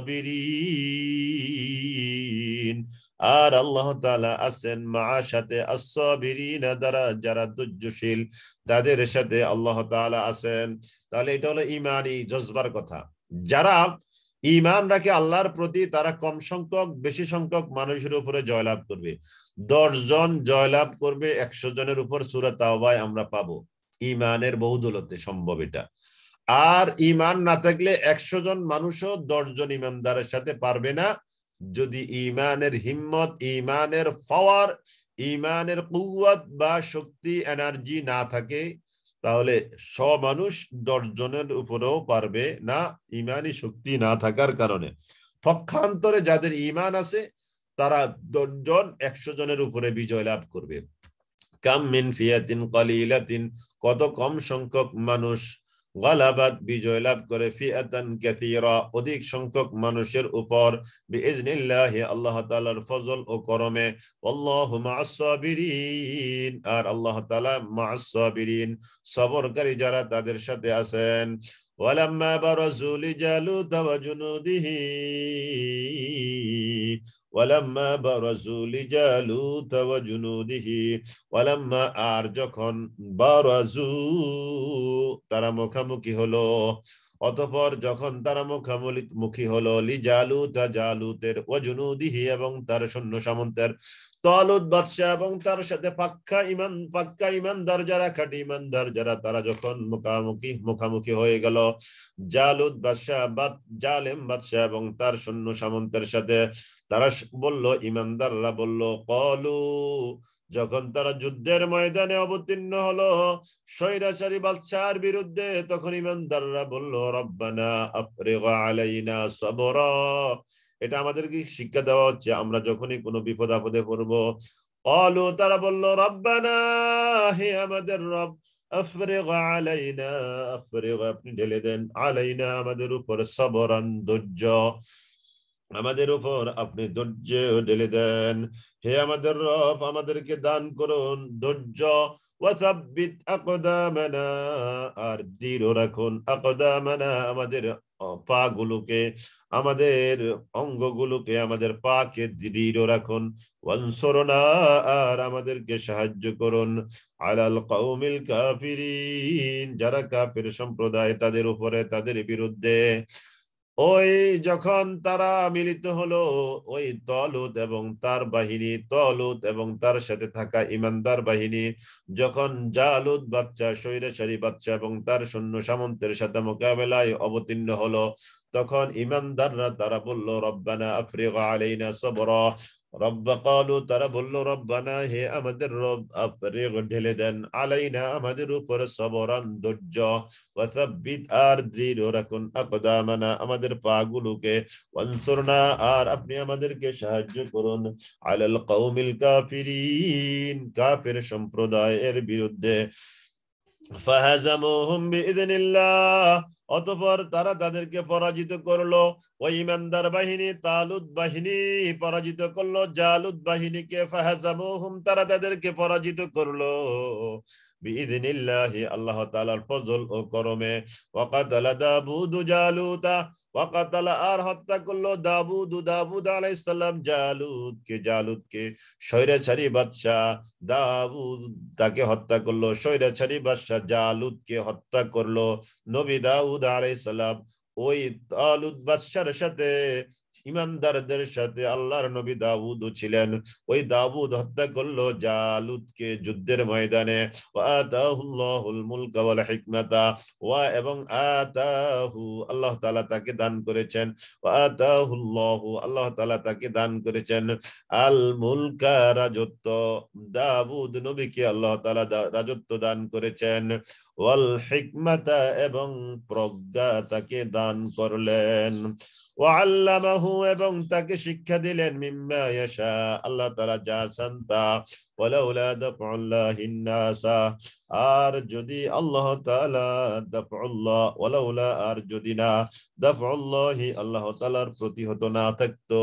সাবিরিন, আর আল্লাহ তাআলা আছেন মা সাথে আস-সাবিরিন দ্বারা যারা ধৈর্যশীল তাদের সাথে আল্লাহ তাআলা আছেন। তাহলে এটা হলো ঈমানি জজবার কথা। যারা ঈমান রাখে আল্লাহর প্রতি তারা কম সংখ্যক বেশি সংখ্যক মানুষের উপরে জয়লাভ করবে। 10 জন জয়লাভ করবে 100 জনের উপর, সূরা তাওবায় আমরা পাবো। ঈমানের বহুদৌলতে সম্ভব এটা। আর ঈমান না থাকলে 100 জন মানুষও 10 জন ঈমানদারের সাথে পারবে না। যদি ঈমানের হিম্মত, ঈমানের পাওয়ার, ঈমানের কুওয়াত বা শক্তি এনার্জি না থাকে, তাহলে সব মানুষ 10 জনের উপরেও পারবে না ঈমানি শক্তি না থাকার কারণে। পক্ষান্তরে যাদের ঈমান আছে তারা 10 জন 100 জনের উপরে বিজয় লাভ করবে। কাম মিন ফিয়াতিন কালিলাতিন কত কম সংখ্যক মানুষ, গালাবাত বিজয় লাভ করে, ফিয়াতান কাসীরা অধিক সংখ্যক মানুষের উপর, বিইذনিল্লাহি আল্লাহ তাআলার ফজল ও করমে। আল্লাহু মা'আস সাবিরিন, আর আল্লাহ তাআলা মা'আস সাবিরিন সবরকারী যারা তাদের সাথে আছেন। ওয়ালাম্মা বারাজু লিজালুত ওয়া জুনুদিহি ওয়ালাম্মা বারাজু লিজালুত ওয়া জুনুদিহি ওয়ালাম্মা আর যখন বারাজু তারা মুখামুখি হলো, অতঃপর যখন তারা মুখামুখি হলো লিজালুত জালুতের ওয়া জুনুদিহি এবং তার সৈন্য সামন্তের, তালুত বাদশা এবং তার সাথে পাক্কা ঈমানদার যারা, খাঁটি ঈমানদার যারা, তারা যখন মুখামুখি হয়ে গেল জালুত বাদশা জালেম বাদশা এবং তার সৈন্য সামন্তের সাথে, তারা বলল, ঈমানদাররা বলল, ক্বালু যখন তারা যুদ্ধের ময়দানে অবতীর্ণ হলো স্বৈরাচারী বাদশার বিরুদ্ধে, তখন ঈমানদাররা বলল, রব্বানা আফরিগ আলাইনা সাবরা। এটা আমাদেরকে শিক্ষা দেওয়া হচ্ছে, আমরা যখনই কোনো বিপদ আপদে পড়বো, ক্বালু তারা বলল, রব্বানা হে আমাদের রব, আফরিগ আলাইনা আফরিগ আপনি ঢেলে দেন, আলাইনা আমাদের উপর, সাবরান ধৈর্য আমাদের উপর আপনি ধৈর্য ঢেলে দেন। হে আমাদের রব আমাদেরকে দান করুন ধৈর্য। ওয়াসাব্বিত আকদামানা আর দৃঢ় রাখুন, আকদামানা আমাদের পাগুলোকে, আমাদের অঙ্গগুলোকে, আমাদের পাকে দৃঢ় রাখুন। ওয়ানসুরনা আর আমাদেরকে সাহায্য করুন, আলাল কওমিল কাফিরিন যারা কাফির সম্প্রদায় তাদের উপরে, তাদের বিরুদ্ধে। ওই যখন তারা মিলিত হলো, ওই তলুত এবং তার বাহিনী, তলুত এবং তার সাথে থাকা ইমানদার বাহিনী যখন জালুত বাচ্চা স্বৈরাচারী বাচ্চা এবং তার সৈন্য সামন্তের সাথে মোকাবেলায় অবতীর্ণ হলো, তখন ইমানদাররা তারা বলল, রব্বানা আফরিগ আলাইনা সাবরা রব্বা ক্বালু, তারা বলল, রব্বানা, হে আমাদের রব, আফরিগ, ঢেলে দেন, আলাইনা, আমাদের উপর, সবরান, ধৈর্য, ওয়া সাব্বিত, আর দৃঢ় রাখুন, আকদামানা, আমাদের পাগুলোকে, ওয়ানসুরনা, আর আপনি আমাদেরকে সাহায্য করুন, আলাল কওমিল কাফিরিন, কাফের সম্প্রদায়ের বিরুদ্ধে। ফাহাজামুহুম বিইذনিল্লাহ, অতঃপর তারা তাদেরকে পরাজিত করলো। ওই ইমানদার বাহিনী তালুত বাহিনী পরাজিত করলো জালুত বাহিনীকে। ফাহাজামুহুম, তারা তাদেরকে পরাজিত করলো বিইذনিল্লাহি, আল্লাহ তাআলার ফজল ও করমে। ওয়াকাতালা দাবুদু জালুতা, ওয়াকাতালা, আর হত্যা করলো দাবুদ আলাইহিস সালাম জালুতকে স্বৈরাচারী বাদশাহ দাউদ তাকে হত্যা করলো, স্বৈরাচারী বাদশাহ জালুতকে হত্যা করলো নবী দাউদ আলাইহিস সালাম। ওই তালুত বাদশার সাথে, ইমানদারদের সাথে আল্লাহর নবী দাউদও ছিলেন। ওই দাউদ হত্যা করলো জালুতকে যুদ্ধের ময়দানে। ওয়া আতাহুল্লাহুল মুলকা ওয়াল হিকমাতা, ওয়া এবং আতাহু, আল্লাহ তাআলা তাকে দান করেছেন, ওয়া আতাহুল্লাহু, আল্লাহ তাআলা তাকে দান করেছেন, আল মুলকা, রাজত্ব। দাউদ নবীকে আল্লাহ তাআলা রাজত্ব দান করেছেন, ওয়াল হিকমাতা, এবং প্রজ্ঞা তাকে দান করলেন, ওয়াল্লামাহু, এবং তাকে শিক্ষা দিলেন, মিম্মা ইয়াশা, আল্লাহ তাআলা যা চান তা। ওয়ালাউলা দাফউল্লাহিন নাসা, আর যদি আল্লাহ তাআলা, দাফউল্লাহ, ওয়ালাউলা, আর যদি না, দাফউল্লাহি, আল্লাহ তাআলার প্রতিহত না থাকতো,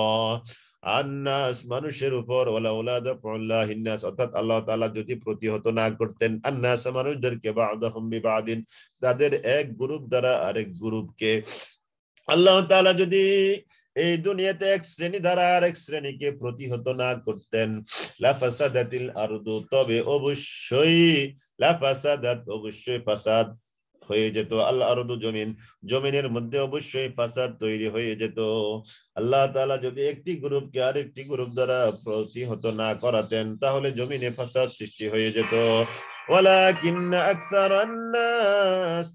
আন্নাস, মানুষের উপর, ওয়ালাউলা দাফউল্লাহিন নাস, অর্থাৎ আল্লাহ তাআলা যদি প্রতিহত না করতেন, আন্নাস, মানুষদেরকে, বা'দাহুম বিবাদিন, তাদের এক গ্রুপ দ্বারা আরেক গ্রুপকে, আল্লাহ তাআলা যদি এই দুনিয়াতে এক শ্রেণী দ্বারা আরেক শ্রেণীকে প্রতিহত না করতেন, লাফাসাদাতিল আরদু, তবে অবশ্যই, লাফাসাদাত, অবশ্যই ফাসাদ হয়ে যেত, আল্লাহ আরদু, জমিনের মধ্যে অবশ্যই ফাসাদ তৈরি হয়ে যেত। আল্লাহ তাআলা যদি একটি গ্রুপকে আরেকটি গ্রুপ দ্বারা প্রতিহত না করাতেন, তাহলে জমিনে ফাসাদ সৃষ্টি হয়ে যেত। ওয়ালাকিন্না আকসারান নাস,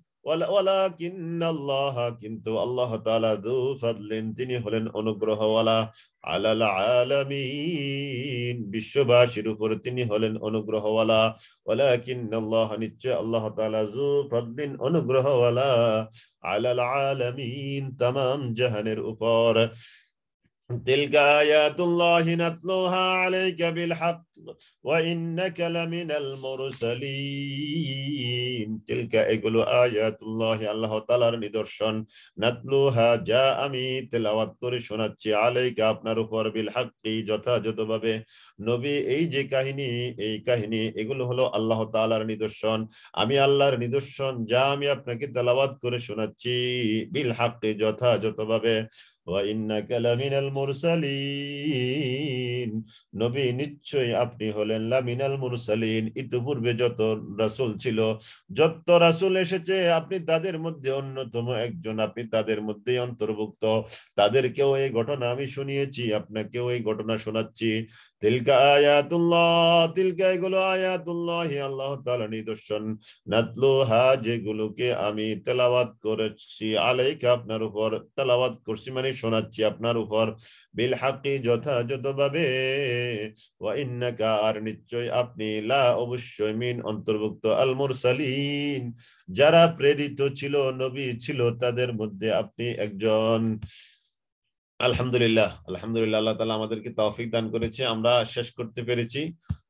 কিন্তু আল্লাহ তাআলা যু ফাদলিন, তিনি হলেন অনুগ্রহওয়ালা, আলাল আলামিন, বিশ্ববাসীর উপর তিনি হলেন অনুগ্রহওয়ালা। ওয়ালাকিন্নাল্লাহ, নিশ্চয় আল্লাহ তাআলা, যু ফাদলিন, অনুগ্রহওয়ালা, আলাল আলামিন, तमाम জাহানের উপর। তিলকা আয়াতুল্লাহি নাতলুহা আলাইকা বিল হক ওয়া ইন্নাকা লামিনাল মুরসালিন। তিলকা, এগুলো, আয়াতুল্লাহি, আল্লাহ তাআলার নিদর্শন, নাতলুহা, যা আমি তেলাওয়াত করে শোনাচ্ছি, আলাইকা, আপনার উপর, বিল হক্কি, যথাযথভাবে। নবী, এই যে কাহিনী, এই কাহিনী, এগুলো হলো আল্লাহ তাআলার নিদর্শন। আমি আল্লাহর নিদর্শন, যা আমি আপনাকে তেলাওয়াত করে শোনাচ্ছি, বিল হক্কি, যথাযথভাবে। ওয়া ইন্নাকা লামিনাল মুরসালিন, নবী, নিশ্চয়ই আপনি হলেন, লামিনাল মুরসালিন, ইতিপূর্বে যত রাসূল ছিল, যত রাসূল এসেছে, আপনি তাদের মধ্যে অন্যতম একজন, আপনি তাদের মধ্যেই অন্তর্ভুক্ত। তাদেরকেও এই ঘটনা আমি শুনিয়েছি, আপনাকেও এই ঘটনা শোনাচ্ছি। তিলকা আয়াতুল্লাহ, তিলকা, এগুলো, আয়াতুল্লাহি, আল্লাহ তাআলার নিদর্শন, নাতলুহা, যেগুলোকে আমি তেলাওয়াত করেছি, আলাইকা, আপনার উপর, তেলাওয়াত করছি মানে শোনাচ্ছি আপনার উপর, বিল হক্কি, যথাযথভাবে, ওয়া ইন্নাকা, আর নিশ্চয় আপনি, লা, অবশ্যই, মিন, অন্তর্ভুক্ত, আল মুরসালিন, যারা প্রেরিত ছিল, নবী ছিল, তাদের মধ্যে আপনি একজন। আলহামদুলিল্লাহ, আলহামদুলিল্লাহ, আল্লাহ তাআলা আমাদেরকে তৌফিক দান করেছে, আমরা শেষ করতে পেরেছি।